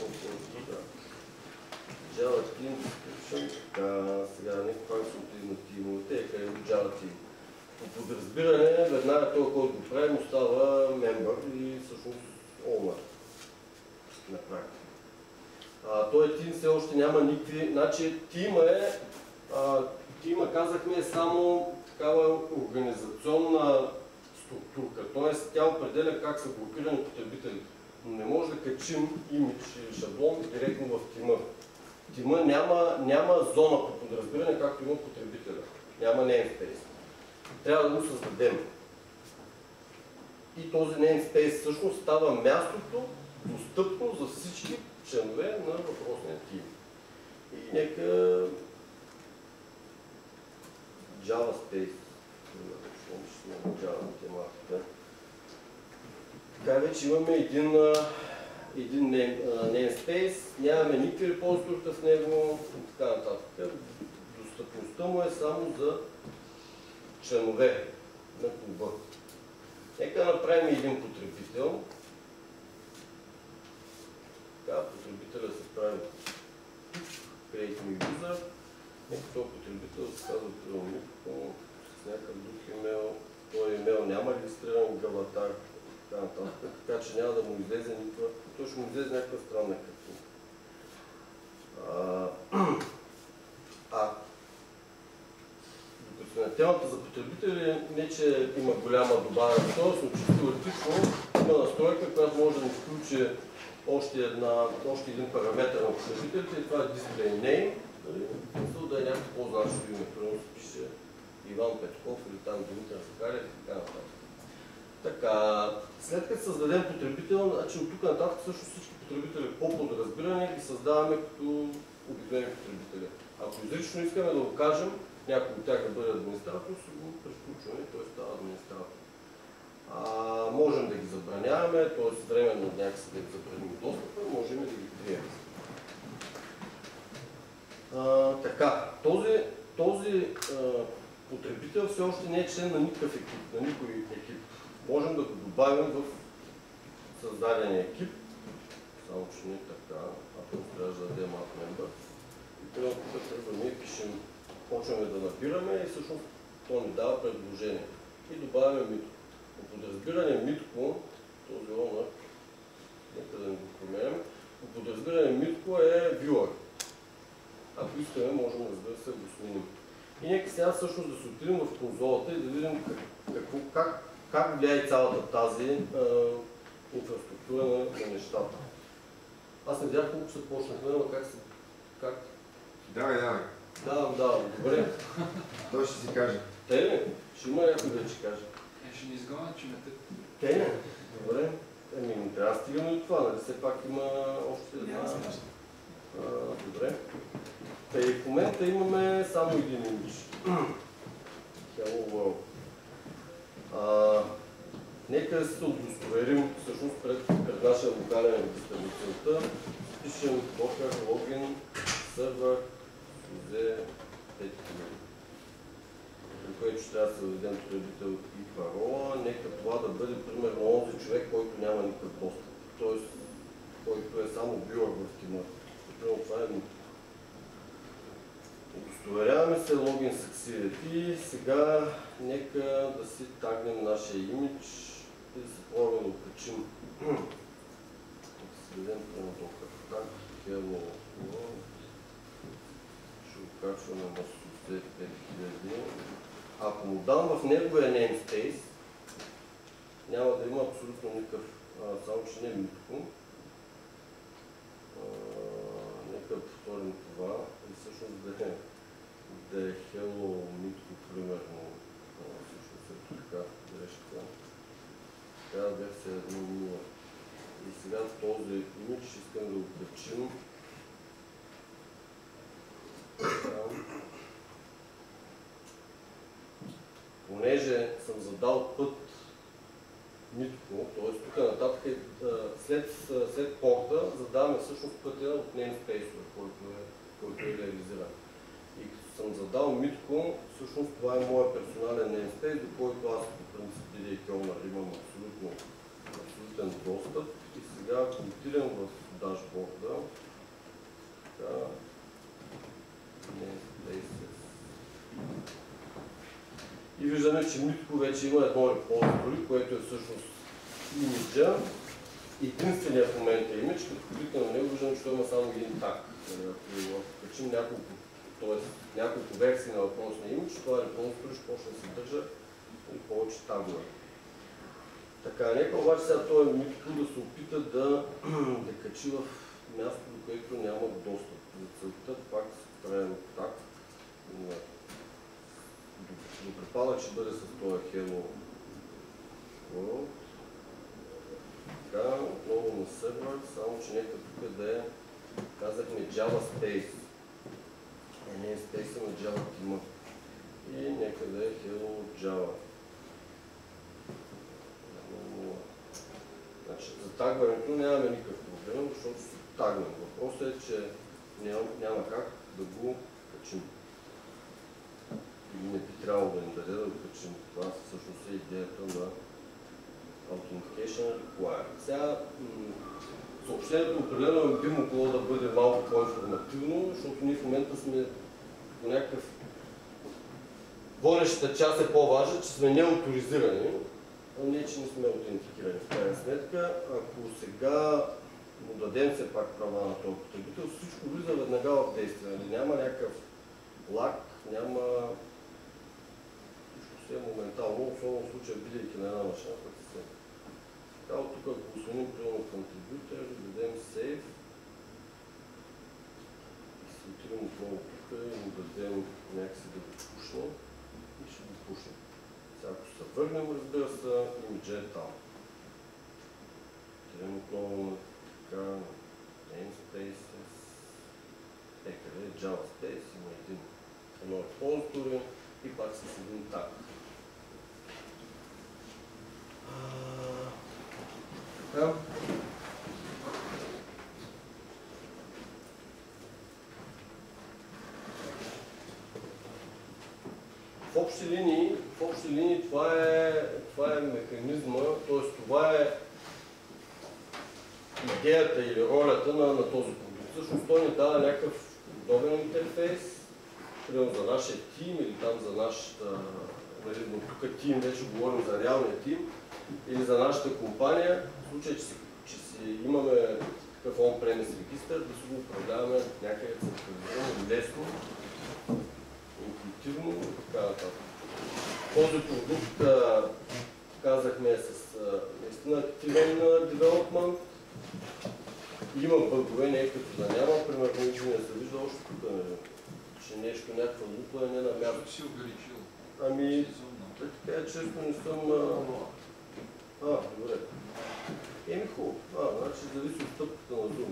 Java Team Description. Сега не пак се отиде на тимовете, къде от Java Team. По подразбиране, веднага той, който го правим, остава member и всъщност owner. На практика. Той тим все още няма никакви... Значи тима казахме е само такава организационна структурка, т.е. тя определя как са блокирани потребителите. Но не може да качим имидж или шаблон директно в тима. Тима няма зона по подразбиране, както има потребителя. Няма namespace. Трябва да го създадем. И този namespace всъщност става мястото достъпно за всички членове на въпросния тим. И нека Java Space, Java тематика. Така вече имаме един namespace, нямаме никакви репозиторите в него и така нататък. Достъпността му е само за членове на клуба. Нека направим един потребител. Така, потребителя се прави Create New User. Нека този потребител се казва Митко с някакъв друг имейл. Този имейл няма регистриран аватар, така че няма да му излезе никаква. Той ще му излезе някаква странна картина. Докато на темата за потребители, не че има голяма добавена стойност, но чисто теоретично има настройка, която може да ни включи още един параметър на потребителите и това е Display Name. Мисля да е някакво по-значно име, примерно се пише Иван Петков или там Димитър Захарев и така нататък. Така, след като създадем потребител, значи от тук нататък също всички потребители по подразбиране ги създаваме като обикновени потребители. Ако изрично искаме да го кажем, някой от тях да бъде администратор, си го прескручваме и той става администратор. Можем да ги забраняваме, т.е. временно някакси да ги забраним достъпа, можем да ги приемем. Така, този потребител все още не е член на никакъв екип, на никой екип. Можем да го добавим в създадения екип, само че не така, ако трябва да дадем add member. И примерно тук тръгваме и пишем, почваме да набираме и всъщност то ни дава предложение. И добавяме Митко. По подразбиране Митко, този owner, нека да не го променяме, по подразбиране Митко е viewer. Ако искаме, можем разбира се да го сменим. И нека сега всъщност да се отидем в конзолата и да видим как влияе цялата тази инфраструктура на нещата. Аз не видях колко се почнахме, но как... Давай. Давам, добре. Той ще си каже. Те ли? Ще има някой да ще каже. Ще ни изгонят, че ме те. Те ли? Добре. Не трябва да стигаме до това, нали? Все пак има още една... Добре. И в момента имаме само един имидж. Hello World. Нека да се удостоверим всъщност пред нашия локален регистър на целта. Пишем Docker, логин, сервер, Сузе, 5000. При което ще трябва да се въведем потребител и парола. Нека това да бъде примерно онзи човек, който няма никакъв достъп. Тоест който е само биографски марк. Това е удостоверяваме се, логин succeeded. И сега нека да си тагнем нашия имидж и да се пробваме да окачим. Да си дадем прямо так, hello world. Ще го качваме на 55 000. Ако му дам в неговия namespace, няма да има абсолютно никакъв, само че не Митко. Нека повторим това и всъщност да е Hello Митко, примерно. Всъщност е така, грешка. Така версия 1.0. И сега този имидж искам да го качим. Понеже съм задал път Митко, т.е. тук нататък след порта задаваме всъщност пътя от namespace, който е реализиран. И като съм задал Митко, всъщност това е моят персонален namespace, до който аз по принцип бидейки owner имам абсолютен достъп. И сега ако отидем в дашборда, така, namespaces. И виждаме, че Митко вече има едно репозитори, което е всъщност имиджа. Единственият в момента имидж, като кликнем на него, виждаме, че той има само един таг. Ако качим няколко версии на въпросния имидж, това репозитори ще почне да се държа и повече тагове. Така, нека обаче сега този Митко да се опита да качи в място, до което няма достъп. За целта пак се правим так. До припадък ще бъде с този Hello World. Така, отново на сервер, само че нека тук да е, казахме Java Space. Не е Space на Java Team. И нека да е Hello Java. Значи, за тагването нямаме никакъв проблем, защото се тагнем. Въпросът е, че няма как да го качим. Или не би трябвало да ни даде да го качим. Това всъщност е идеята на Authentication Required. Сега съобщението определено би могло да бъде малко по-информативно, защото ние в момента сме по някакъв... Водещата част е по-важна, че сме неауторизирани, а не, че не сме аутентикирани. В крайна сметка, ако сега му дадем все пак права на този потребител, всичко влиза веднага в действие. Няма някакъв лак, няма... Всичко се е моментално, особено в случая, бидейки на една машина, пък се. Така, от тук, ако сменим примерно контрибютор, дадем Save, и се отидем отново тук и му дадем някакси да го пушнем и ще го пушнем. Сега, ако се върнем, разбира се, имиджа е там. Отидем отново на така, namespaces, къде е Java Space, има едно репозитори и пак с един таг. В общи линии това е механизма, т.е. това е идеята или ролята на този продукт. Всъщност той ни дава някакъв удобен интерфейс, примерно за нашия тим или там за нашата, но тук тим, вече говорим за реалния тим, или за нашата компания, в случай, че си имаме такъв on-premise регистър, да си го управляваме някъде централизирано, лесно, интуитивно и така нататък. Този продукт, казахме, е с наистина активен девелопмент. Има бъгове, не е като да няма, примерно никой не се вижда още тук, че нещо, някаква лупа не на място. Си увеличил. Ами, така е, често не съм... добре. Еми хубаво. Значи зависи от стъпката на Zoom.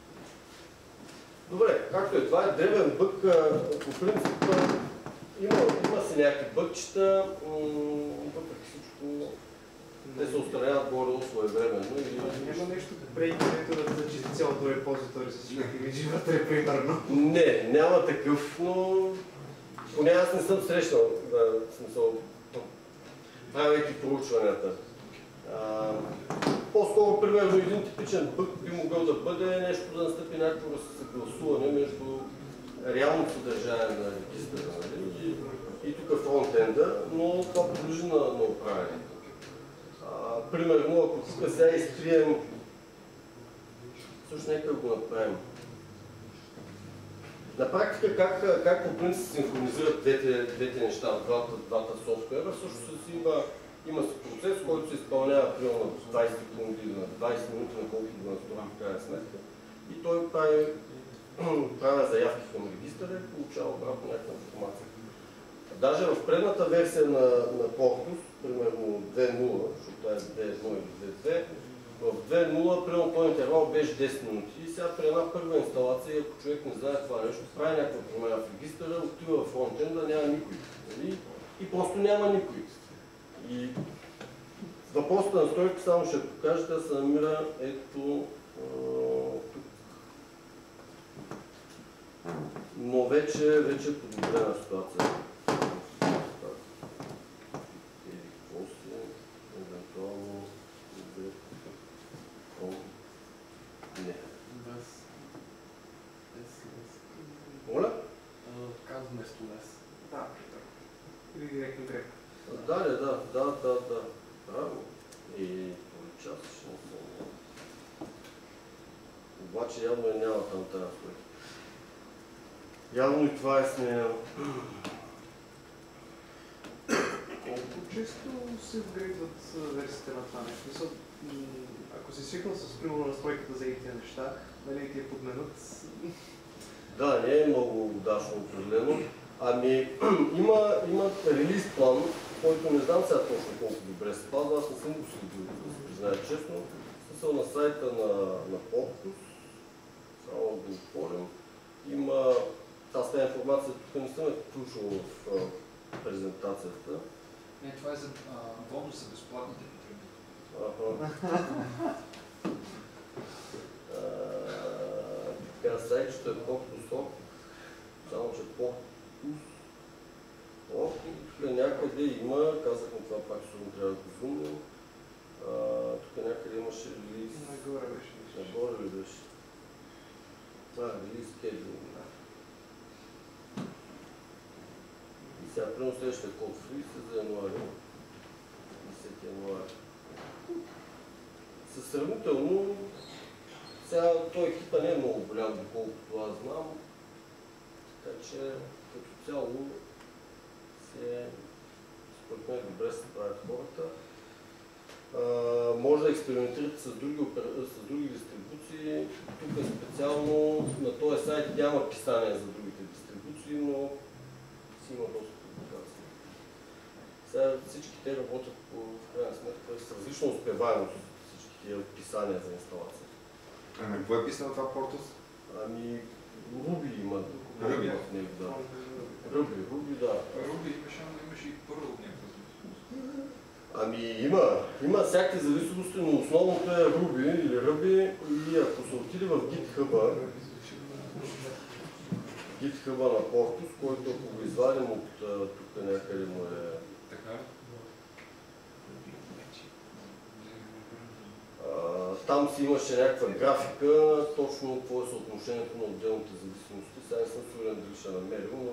Добре, както е, това е древен бък, по принцип има си някакви бъкчета, въпреки всичко те се отстраняват горе своевременно. Няма нещо преди, където да зачисти цялото репозитори с всички имиджи вътре, примерно. Не, няма такъв, но поне аз не съм срещал, смисъл, правейки проучванията. По-скоро, примерно, един типичен бъг би могъл да бъде нещо да настъпи някакво съгласуване между реално съдържание на регистъра, нали? И тук фронтенда, но това подлежи на управление. Примерно, ако тук сега изтрием, също нека го направим. На практика, как по принцип се синхронизират двете неща, двата софтуера, всъщност има процес, който се изпълнява примерно на 20 секунди или на 20 минути, на колкото го настроим в крайна сметка. И той прави заявки към регистъра и получава обратно някаква информация. Даже в предната версия на Portus, примерно 2.0, защото това е 2.1 или 2.2, в 2.0 примерно този интервал беше 10 минути. И сега при една първа инсталация, ако човек не знае това нещо, прави някаква промяна в регистъра, отива в фронтенда, няма никой. И просто няма никой. И въпросът на настройка само ще покажа, да се намира ето тук. Но вече е подобрена ситуация. Евентуално не. Моля? Казвам вместо лес. Да, или директно грек. Да. Браво. И час ще не съм. Обаче явно няма там тази стои. Явно и това е сменено. Колко често се вгрейдват версиите на това нещо? Ако си свикнал с примерно настройката за тези неща, нали ти я подменят? Да, не е много удачно определено. Ами, има релиз план, който не знам сега точно колко добре се спазва, аз не съм го следил, да се призная честно. Смисъл на сайта на Portus, само да го отворим. Има, аз тази информация тук не съм включил в презентацията. Не, това е за бонус за безплатните потребители. Така, сайчето е Portus, само че Portus. Тук някъде има, казахме това пак, защото трябва да го зумнем. Тук някъде имаше релиз. Нагоре беше. Нагоре ли беше? Релиз schedule. И сега примерно следващия код фриз е за януари. 10 януари. Със сравнително, сега той екипа не е много голям, доколкото аз знам. Така че като цяло според мен добре се правят хората. Може да експериментирате с други дистрибуции. Тук специално на този сайт няма писания за другите дистрибуции, но си има доста публикации. Сега всички те работят в крайна сметка с различна успеваемост, всички тия писания за инсталация. Ами, какво е писано това Portus? Ами, Ruby има. Ruby в него, да. Ruby, да. Руби имаше и първо от някакъв. Ами има всякакви зависимости, но основното е Ruby или Ruby и ако се отиде в GitHub на Portus, който ако го извадим от тук някъде му е... Така. Там си имаше някаква графика, точно какво е съотношението на отделните зависимости. Сега не съм сигурен дали ще намерим, но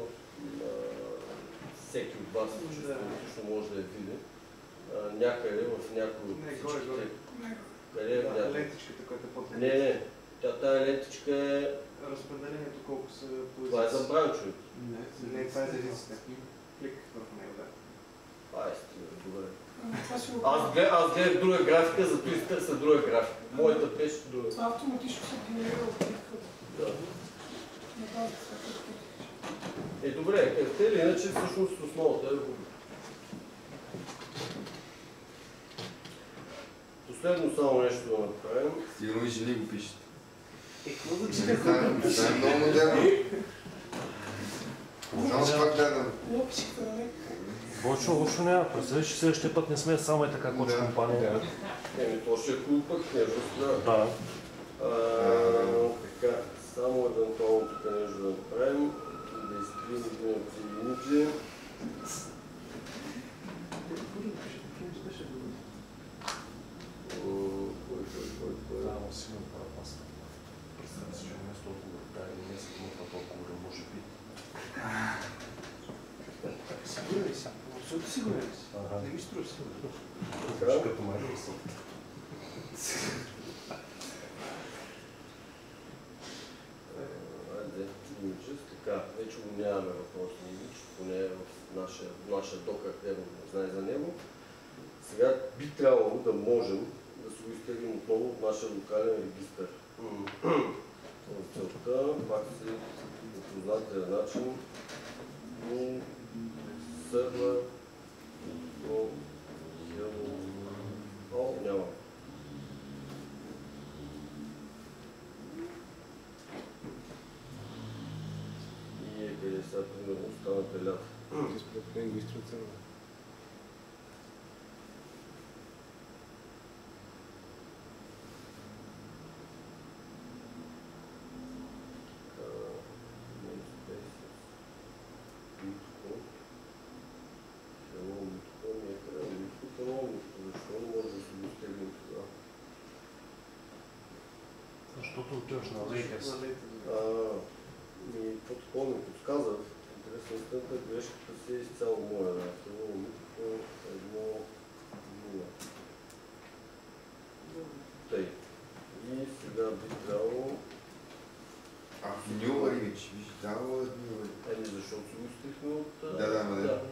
всеки от вас чисто може да я види. Някъде в някои от всичките... Къде е някъде? Лентичката, която е под Не. Тая лентичка е... Разпределението колко са по Това е за бранчовете. Не, това е за езиците. Клик върху него, да. Добре. Аз гледах друга графика, зато изтърся друга графика. Моята беше друга. Това автоматично се генерира от GitHub. Да. На базата на Добре, те или иначе всъщност основата е Ruby. Последно само нещо да направим. Сигурно и жени го пишат. Какво звучи Не знам, това е много модерно. Само че пак гледам. лопчета, нали? Лошо няма. Представиш, че следващия път не сме само и така коч компания. То ще е хубаво пък, не Да. Така, само евентуално тук нещо да направим. Да изкрием имиджи. Сигурен ли си? Абсолютно сигурен ли си? Ага. Не ми струва си. Като Microsoft. Айде, Images, така, вече го нямаме въпросни имидж, поне в нашия докър Ево знае за него. Сега би трябвало да можем да се го изтеглим отново от нашия локален регистър. За целта пак се познатия начин но сервер но няма. И къде сега примерно стана белята. Защото отиваш на Lakers. Какво такова ми подсказах, интересна стънка, грешката си е изцяло моя. Хело, митико, 1-0. Тъй. И сега би трябвало... New Image, виж, дава New Image. Защото си го стихме от... Да.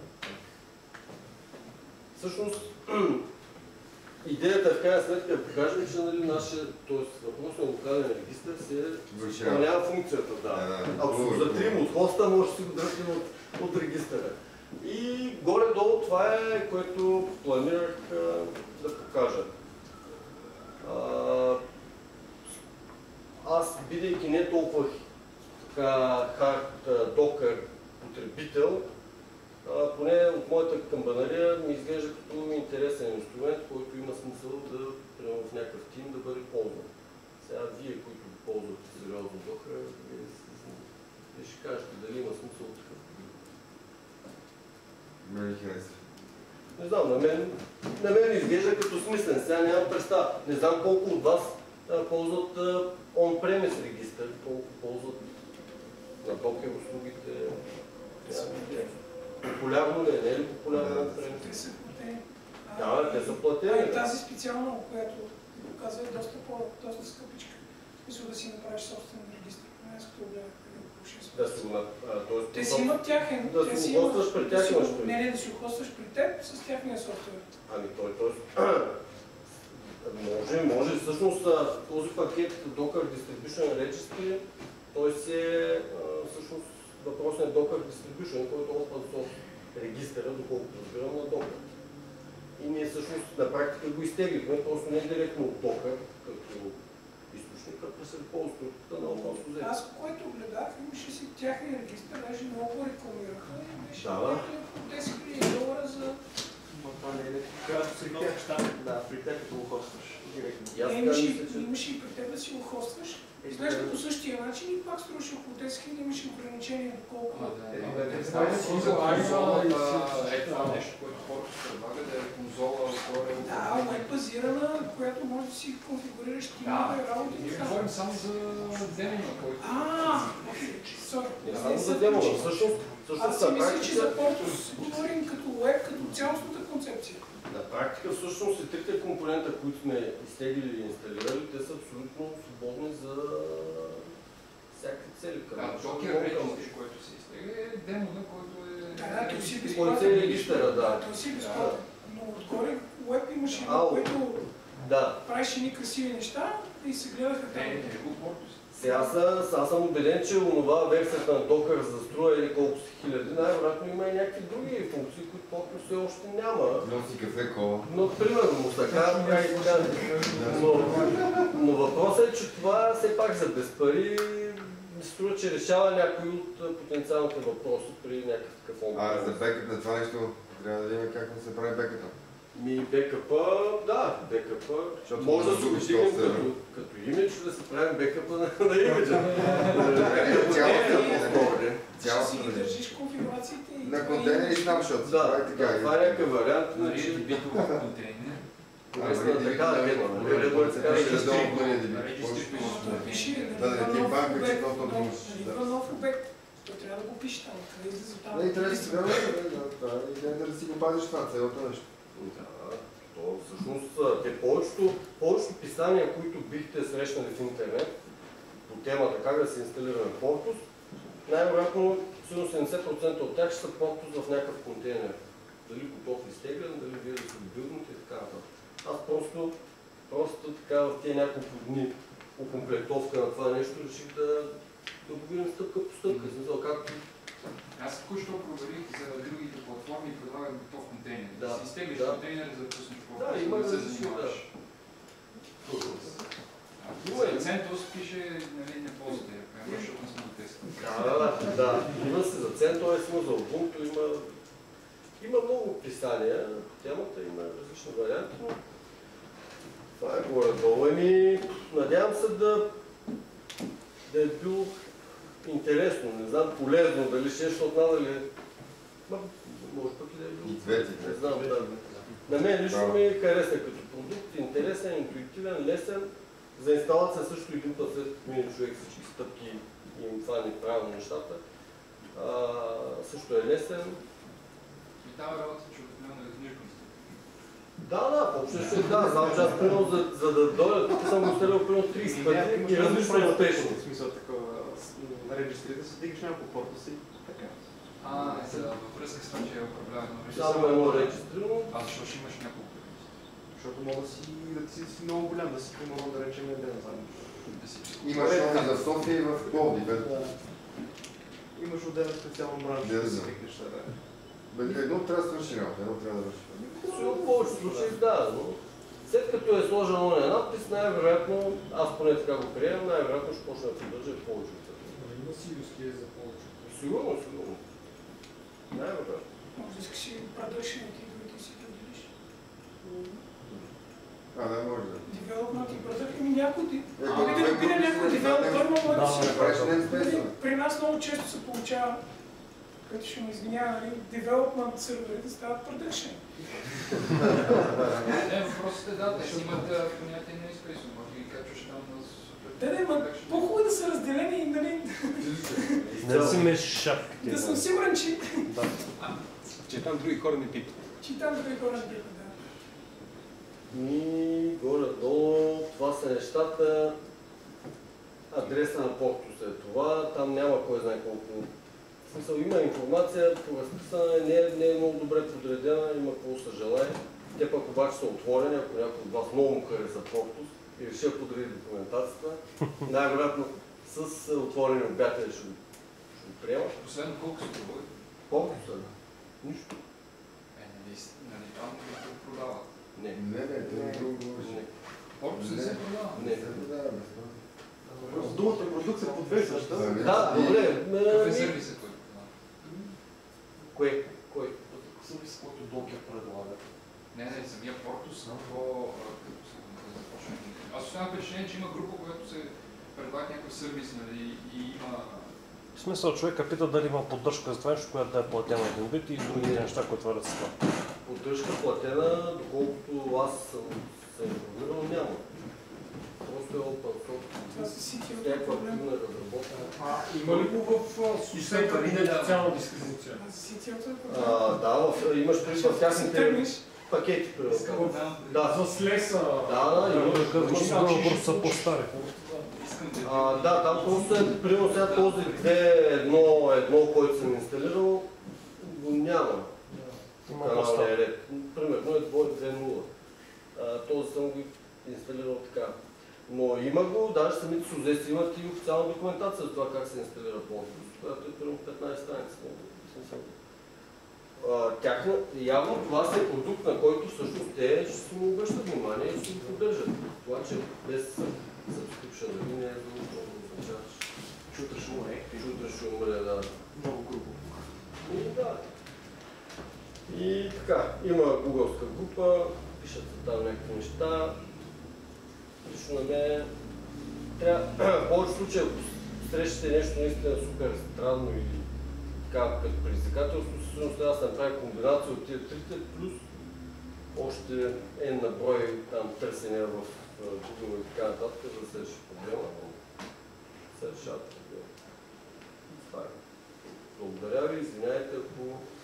Всъщност, идеята в крайна сметка да покажем, че нали, нашия, т.е. въпросния локален регистър се изпълнява функцията. Да. Ако се го затрим от хоста, може да си го дръпнем от регистъра. И горе-долу това е, което планирах да покажа. Аз, бидейки не толкова хард докър потребител, поне от моята камбанария ми изглежда като интересен инструмент, който има смисъл да, примерно в някакъв тим, да бъде ползван. Сега вие, които ползвате сериозно докър, вие ще кажете дали има смисъл от такъв. Мен хареса. Не знам, на мен изглежда като смислен. Сега нямам представа. Не знам колко от вас ползват on-premise регистър, колко ползват на докер услугите. Популярно ли е? Не е ли популярно on-premise? Те са платени. Да, те са платени. Тази специална, която показва е доста скъпичка. В смисъл да си направиш собствен регистр. Аз като гледах да си го те си имат тяхен. Да си го хостваш при тях имаш при. Не, да си го хостваш при теб с тяхния софтуер. Ами може. Всъщност този пакет Docker Distribution Registry, той си е всъщност въпросният Docker Distribution, който е open source регистъра, доколкото разбирам на Docker. И ние всъщност на практика го изтеглихме, просто не директно от Docker, като източник, а през репозиторията на OpenSUSE. Аз, което гледах, имаше си тяхния регистър, даже много рекламираха и беше $10,000 за... Но това не е така, при тях. Да, при теб като го хостваш директно. Имаше и при теб да си го хостваш. Изглежда по същия начин и пак струваше около 10 000, имаше ограничение доколко. Това нещо, което хората се предлага да е конзола отгоре. Да, веб-базирана, която може да си конфигурираш тимове, работи. Ние говорим само за демона, който... Не само за демона, всъщност аз си мисля, че за Portus говорим като веб, като цялостната концепция. На практика всъщност и трите компонента, които сме изтеглили и инсталирали, те са абсолютно свободни за всякакви цели. Docker Registry, който се изтегли, е демона, който е... Да, той си е безплатен регистъра, да. Той си е безплатен. Но отгоре веб имаше което правиш едни красиви неща и се гледаха там. Сега аз съм убеден, че онова версията на Docker за струя или колко си хиляди, най-вероятно има и някакви други функции, които просто все още няма. Носи кафе, кола. Но примерно, така, но въпросът е, че това все пак за без пари ми струва, че решава някои от потенциалните въпроси при някакъв такъв онлайн. За бекъп на това нещо трябва да видим как да се прави бекъпа. Бекъпа, да, бекъпа. Може да се обидим като имидж, да се правим бекъпа на имиджа. Ще си ги държиш конфигурациите и... На контейнери snapshot. Да, това е някакъв вариант. Битови контейнер. Така да видно. Редно е така да Пише, идва нов обект. трябва да го пишеш там, къде излиза там. Не, трябва да си гледаме, това е идеята да си го пазиш това, цялото нещо. Да, то всъщност повечето писания, които бихте срещнали в интернет по темата как да се инсталираме Portus, най-вероятно 70% от тях ще са Portus в някакъв контейнер. Дали готов изтеглен, дали вие да се билднете и така нататък. Аз просто така в тези няколко дни окомплектовка на това нещо реших да го видим стъпка по стъпка. Смисъл, както Аз току-що проверих за другите платформи и предлагат готов контейнер. Да, Да си изтеглиш да. контейнер, за да пуснеш по Да, има да се различни, занимаваш. Има и- CentOS пише, нали, не ползвате, защото не сме го тествали. Да, има се за CentOS, има за Ubuntu, има много писания по темата, има различни варианти, но това е горе-долу. Надявам се да е било интересно, не знам, полезно, дали ще, защото надали... Може пък и да е било. И двете. Не знам, да. На мен лично ми хареса като продукт, интересен, интуитивен, лесен. За инсталация също един път след като мине човек всички стъпки и им фани правилно нещата. Също е лесен. И там е работа, че обикновено е книжно. Да, въобще ще да, знам, че аз примерно за да дойда, тук съм го стрелял примерно 30 пъти и различно успешно. В смисъл такова, на регистрите се дигаш няколко порта си, така. Във връзка с това, че е управлявано. Само едно регистрирано. Защо ще имаш няколко? Защото мога да си много голям, да си примерно да речем един само. Да си Имаш нови за София и в Пловдив. Имаш отделен специално бранш, Да, да си да. викнеш да. Едно трябва да свърши работа, едно трябва да върши. В повечето случаи да, но след като е сложен ония надпис, най-вероятно, аз поне така го приемам, най-вероятно ще почне да поддържа и повече от това. Има си юзки за повече. Сигурно. Най-вероятно. Може да искаш и продъкшените и другите си определиш. Да, може да. Девелопмент и продъкшен. Някой Ами да добира някой девелопър, може да си направиш немспейса. При нас много често се получава, като ще ме извинява, нали, девелопмент серверите стават продъкшен. Не, въпросът е да, те си имат понятие на изпресо, може да ги качваш там на супер. Да, ма по-хубаво да са разделени, нали, Не си меш шапките. да съм сигурен, че Че там други хора не пипат. там да хора не бяха, да. И горе-долу, това са нещата. Адреса на Portus е това, там няма кой знае колко. В смисъл, има информация, разписана, не е много добре подредена, има какво се желае. Те пък обаче са отворени, ако някой от вас много му хареса Portus и реши да подреди документацията, най-вероятно с отворени обятия ще го приема. Последно колко се говори? Portus е. Нищо. Нали там го продават. Не. Не, това е друго говориш. Не. Колко се се продава? Не. Просто думата продукт се подвеждаш, да? Да, добре. Какъв е сервисът, който продава? Кой? Сервис, който Docker предлага. Не, самия Portus, като се започне. Аз оставам впечатление, че има група, която се предлага някакъв сервис, нали, и има... В смисъл, човека пита дали има поддръжка за това нещо, която да е платена един вид и другите неща, които върват с това. Поддръжка платена, доколкото аз съм се информирал, няма. Просто е open source. Това са CTO Някаква проблем. активна разработка. Има ли го в сусека идентификационна дистрибуция? За CTO-то е проблем. Да, имаш при в тяхните Тръгнеш, пакети. Искам да... Да, За слеса. да, имаш. Сигурно са по-стари. Искам да... Да, там просто е, примерно сега този 2.1.1, който съм инсталирал, го няма. Има Каналния по-стари. ред. Примерно е 2.2.0. Този съм го инсталирал така. Но има го, даже самите СУЗЕС имат и официална документация за това как се инсталира Portus, която е примерно 15 страници. Явно това си е продукт, на който всъщност те ще си му обръщат внимание и ще го поддържат. Това, че без subscription не е задължително да означава, Че утре ще умре. че утре ще умре, да. Много грубо. И да. И така, има гугълска група, пишат се там някакви неща. Лично на мен трябва, в повече случаи, ако срещате нещо наистина супер странно или така като предизвикателство, всъщност трябва да се направи комбинация от тия трите, плюс още на брой там търсения в Google и така нататък, за да се реши проблема, но се решават проблема. Това е. Благодаря ви, извиняйте, ако